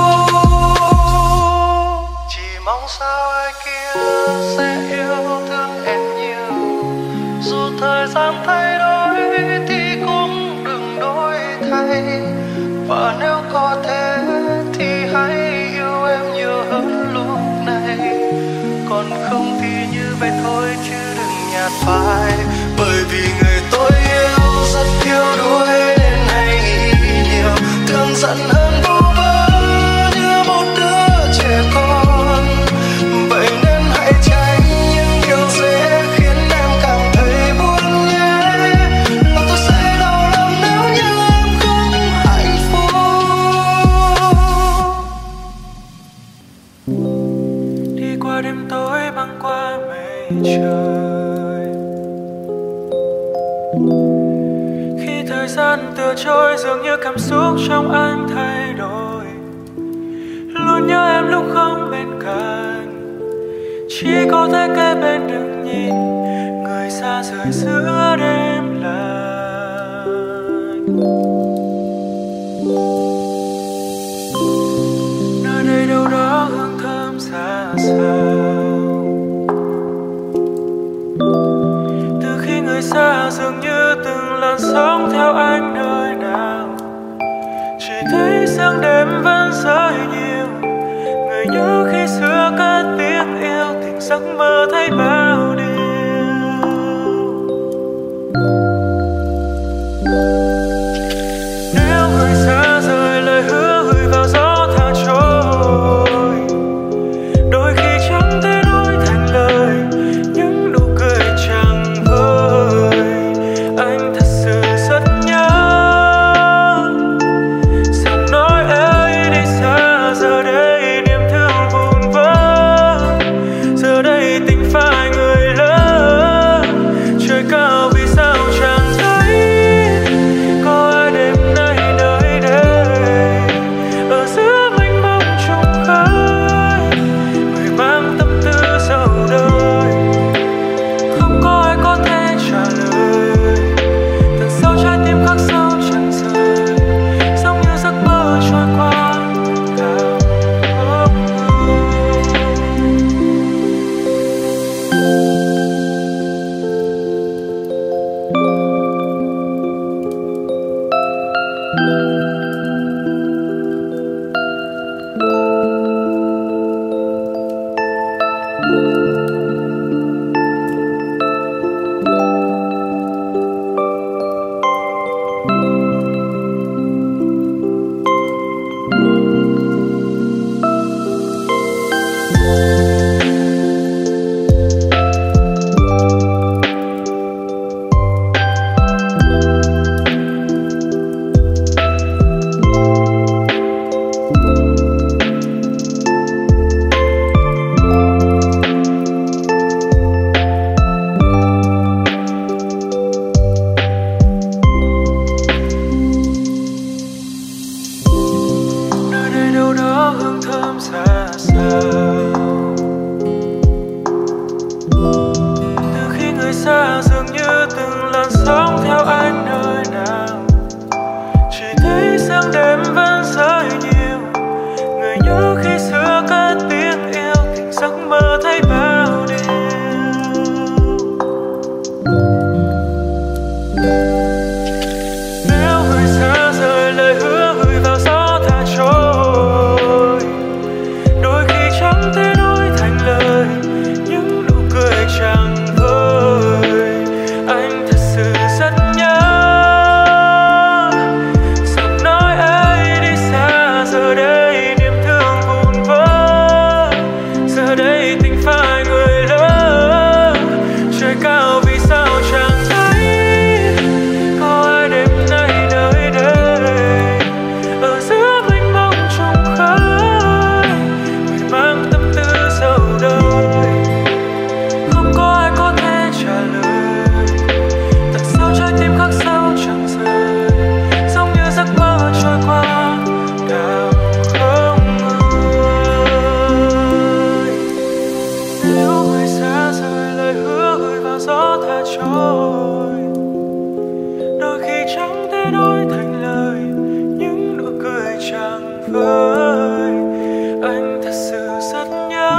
Chỉ mong sao ai kia sẽ yêu thương em nhiều, dù thời gian thay đổi thì cũng đừng đổi thay. Và nếu có thể thì hãy yêu em nhiều hơn lúc này, còn không thì như vậy thôi chứ đừng nhạt phai. Bởi vì người tôi yêu rất yếu đuối nên hay nghĩ nhiều, thương giận hơn vô vơ như một đứa trẻ con. Vậy nên hãy tránh những điều dễ khiến em cảm thấy buồn nhé. Lòng tôi sẽ đau lòng nếu như em không hạnh phúc. Đi qua đêm tối băng qua mây trời, khi thời gian tựa trôi dường như cảm xúc trong anh thay đổi. Luôn nhớ em lúc không bên cạnh, chỉ có thể kế bên đừng nhìn người xa rời giữa đêm lạnh. Nơi đây đâu đó hương thơm xa xao, từ khi người xa dường như từng làn sóng theo anh nơi nào. Chỉ thấy sáng đêm vẫn rơi nhiều, người nhớ khi xưa cất tiếng yêu tình giấc mơ thấy bao điều. Nếu người xa rời lời hứa gửi vào gió tha trôi, đôi khi chẳng thể nói thành lời những nụ cười chẳng vơi. Anh thật sự rất nhớ giọng nói ấy đi xa, giờ đây niềm thương vụn vỡ, giờ đây tình phai người lỡ. Trời cao vì sao chẳng thấy có ai đêm nay nơi đây, ở giữa mênh mông trùng khơi người mang tâm tư sầu đời. Không có ai có thể trả lời, tận sâu trái tim khắc sâu chẳng rời, giống như giấc mơ trôi qua càng khó ngờ. đây tình phải người lỡ. Trời cao vì sao chẳng thấy có ai đêm nay nơi đây, ở giữa mênh mông trùng khơi người mang tâm tư sầu đời. Không có ai có thể trả lời tại sao trái tim khắc sâu chẳng rời, giống như giấc mơ trôi qua đào không ơi. Nếu người xa rời lời hứa gửi vào gió tha trôi, đôi khi chẳng thể nói thành lời những nụ cười chẳng vơi. Anh thật sự rất nhớ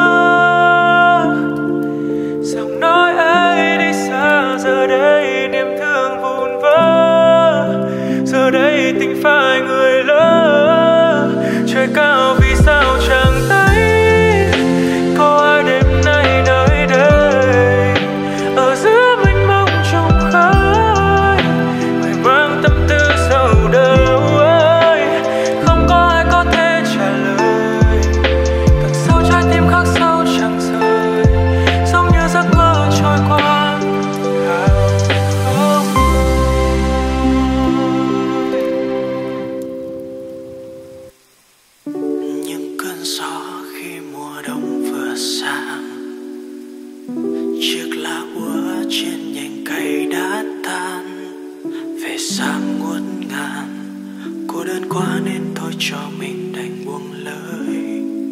giọng nói ấy đi xa, giờ đây niềm thương vụn vỡ, giờ đây tình phải người lỡ. Trời cao vì sao chẳng thấy có ai đêm nay nơi đây, ở giữa mênh mông trùng khơi người mang tâm tư sầu đời. Không có ai có thể trả lời càng sâu trái tim khắc sâu chẳng rời, giống như giấc mơ trôi qua đào không. Những cơn gió khi mùa đông vừa sang, chiếc lá úa trên nhành cây đã tan, về sáng ngút ngàn, cô đơn quá nên thôi cho mình đành buông lời.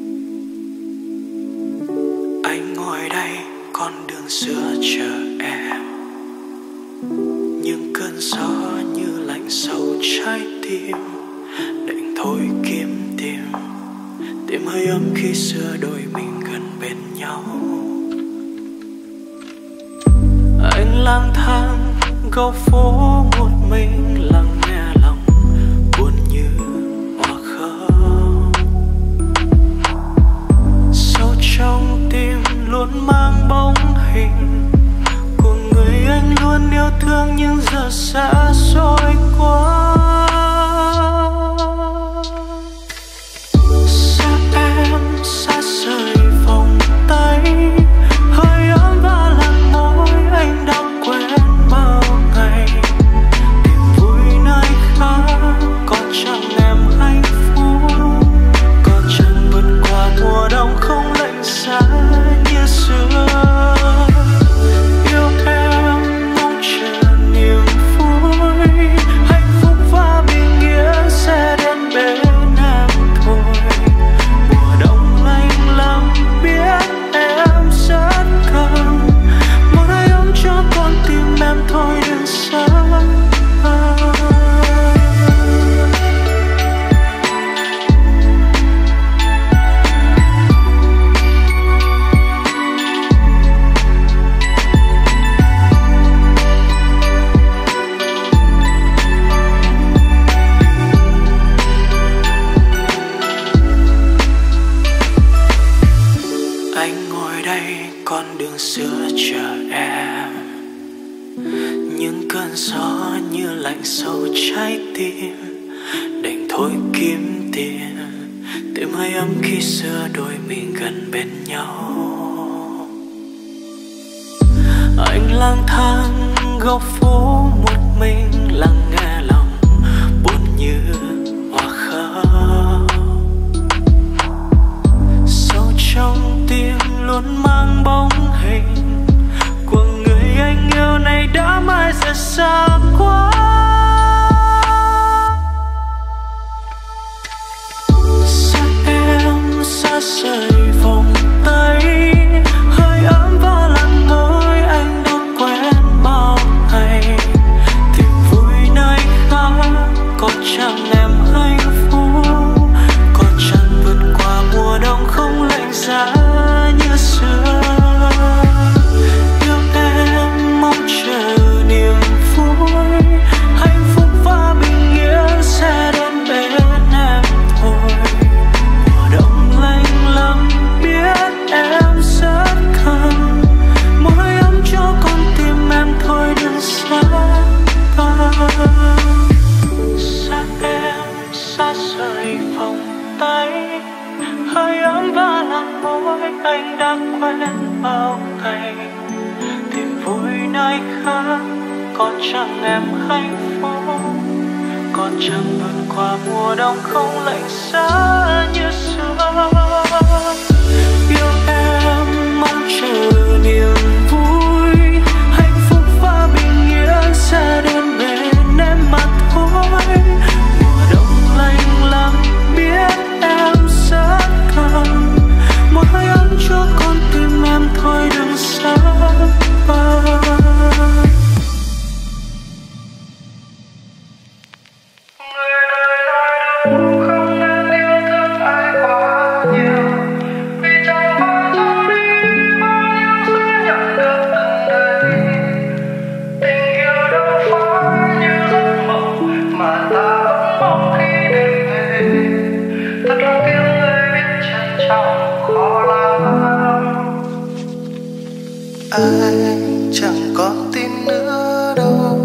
Anh ngồi đây con đường xưa chờ em, những cơn gió như lạnh sâu trái tim, định thôi kiếm tìm tìm hơi ấm khi xưa đôi mình gần bên nhau. Anh lang thang góc phố một mình, lắng nghe lòng buồn như hoa khóc. Sâu trong tim luôn mang bóng hình của người anh luôn yêu thương, nhưng giờ xa xôi quá. Xa em xa rời vòng tay, hơi ấm và làn môi anh đã quen bao ngày. Tìm vui nơi khác có chẳng em hạnh phúc, có chẳng vượt qua mùa đông không lạnh giá như xưa. Yêu em mong chờ niềm vui, hạnh phúc và bình yên sẽ đến bên em thôi. Mùa đông lạnh lắm biết em rất cần một hơi ấm cho con tim em thôi đừng xa. Anh ngồi đây con đường xưa chờ em, những cơn gió như lạnh sâu trái tim, đành thôi kiếm tìm tìm hơi ấm khi xưa đôi mình gần bên nhau. Anh lang thang góc phố một mình, lắng nghe lòng buồn như hoa khóc. Sâu trong tim luôn mang bóng hình của người anh yêu này đã mãi rất xa quá. Xa em xa rời vòng tay, hơi ấm và làn môi anh đã quen bao ngày. Tìm vui nơi khác có chẳng em hạnh phúc, có chẳng vượt qua mùa đông không lạnh giá như xưa. Yêu em mong chờ niềm vui, hạnh phúc và bình yên sẽ đến bên em thôi. Mùa đông lạnh lắm đến bao ngày, tìm vui nơi khác. Có chăng em hạnh phúc, có chăng vượt qua mùa đông không lạnh giá như xưa. Yêu em mong chờ niềm vui, hạnh phúc và bình yên sẽ đến bên em mà thôi. Mùa đông lạnh lắm biết em rất cần một hơi ấm cho con tim em thôi đừng xa vời. Anh chẳng còn tin nữa đâu,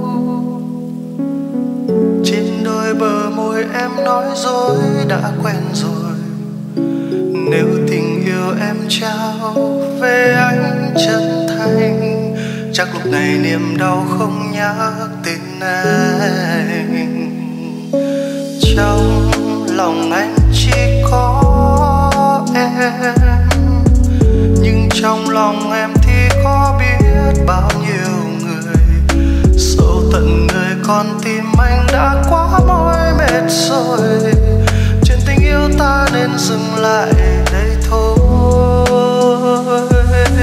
trên đôi bờ môi em nói dối đã quen rồi. Nếu tình yêu em trao về anh chân thành, chắc lúc này niềm đau không nhắc tên anh. Trong lòng anh chỉ có em, nhưng trong lòng em thì có biết bao nhiêu người. Sâu tận nơi con tim anh đã quá mỏi mệt rồi. Chuyện tình yêu ta nên dừng lại đây thôi.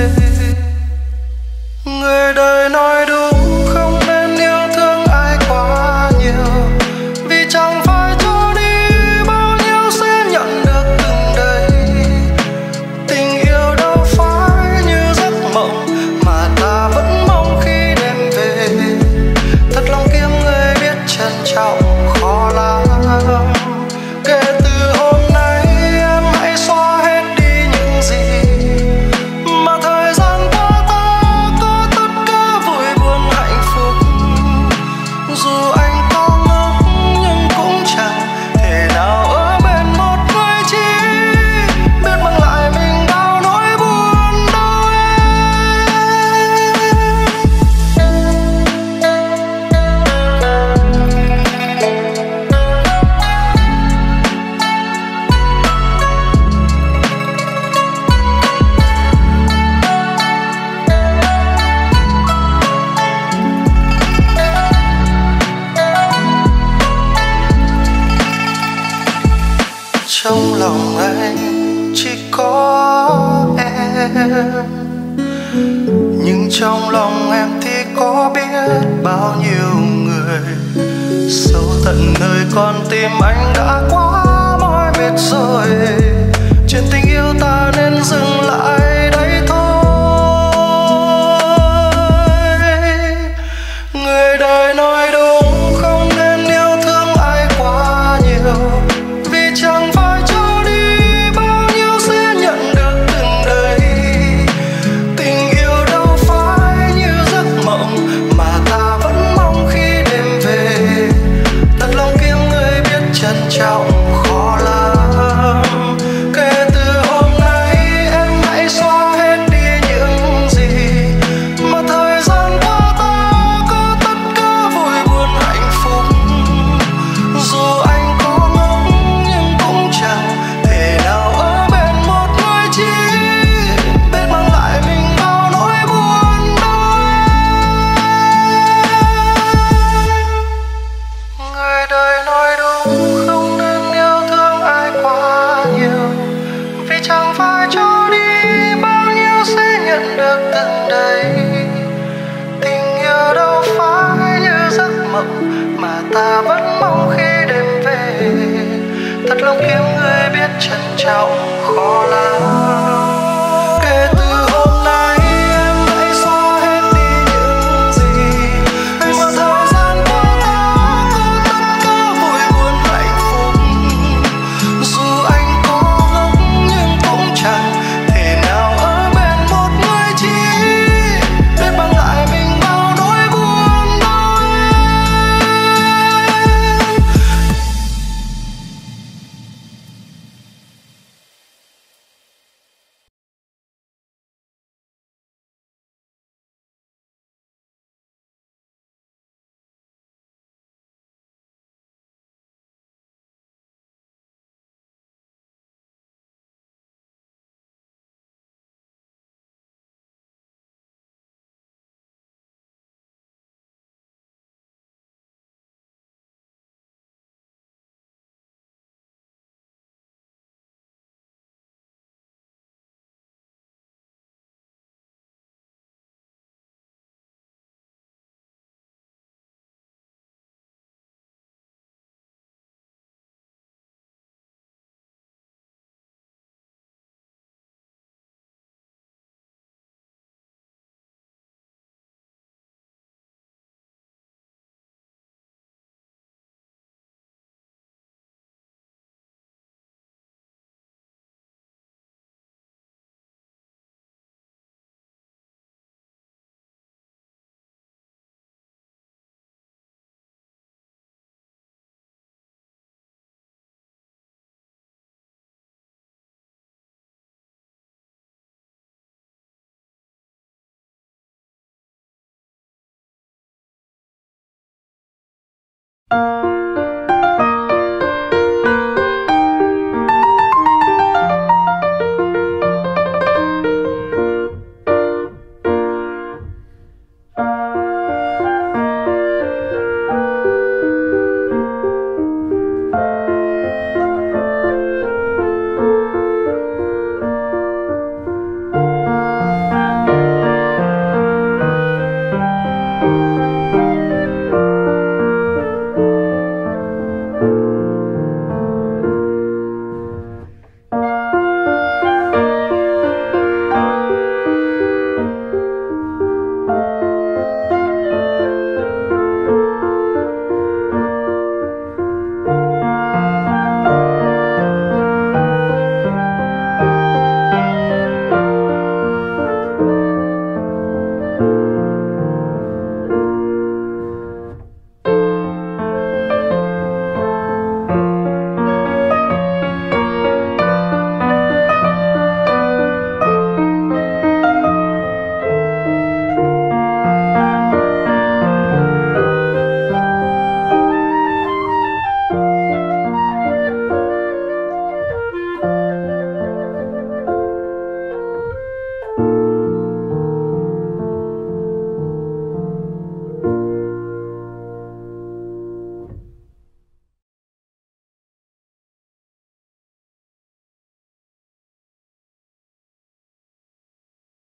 Người đời nói đúng, không nên yêu thương ai quá nhiều, vì chẳng phải cho đi bao nhiêu sẽ nhận được từng đây. Tình yêu đâu phải như giấc mộng mà ta vẫn mong khi đêm về. Thật lòng kiếm người biết trân trọng khó lắm. Kể từ hôm nay em hãy xóa hết đi những gì mà thời gian qua ta có tất cả vui buồn hạnh phúc. Dù anh có ngốc nhưng cũng chẳng thể nào ở bên một người chỉ biết mang lại mình bao nỗi buồn đau trong lòng anh chỉ có em, nhưng trong lòng em thì có biết bao nhiêu người. Sâu tận nơi con tim anh đã quá mỏi mệt rồi. Chuyện tình yêu ta nên dừng lại đây thôi. Người đời nói đúng, không nên yêu thương ai quá nhiều, vì chẳng phải cho đi bao nhiêu sẽ nhận được từng đây. Tình yêu đâu phải như giấc mộng mà ta vẫn mong khi đêm về. Thật lòng kiếm người biết trân trọng khó lắm. Kể từ hôm nay em hãy xóa hết đi những gì mà thời gian qua ta có tất cả vui buồn hạnh phúc. Dù anh có ngốc nhưng cũng chẳng thể nào ở bên một người chỉ biết mang lại mình bao nỗi buồn đau. Người đời nói đúng, không nên yêu thương ai quá nhiều, vì chẳng phải cho đi bao nhiêu sẽ nhận được từng đây. Tình yêu đâu phải như giấc mộng mà ta vẫn mong khi đêm về. Thật lòng kiếm người biết trân trọng khó lắm.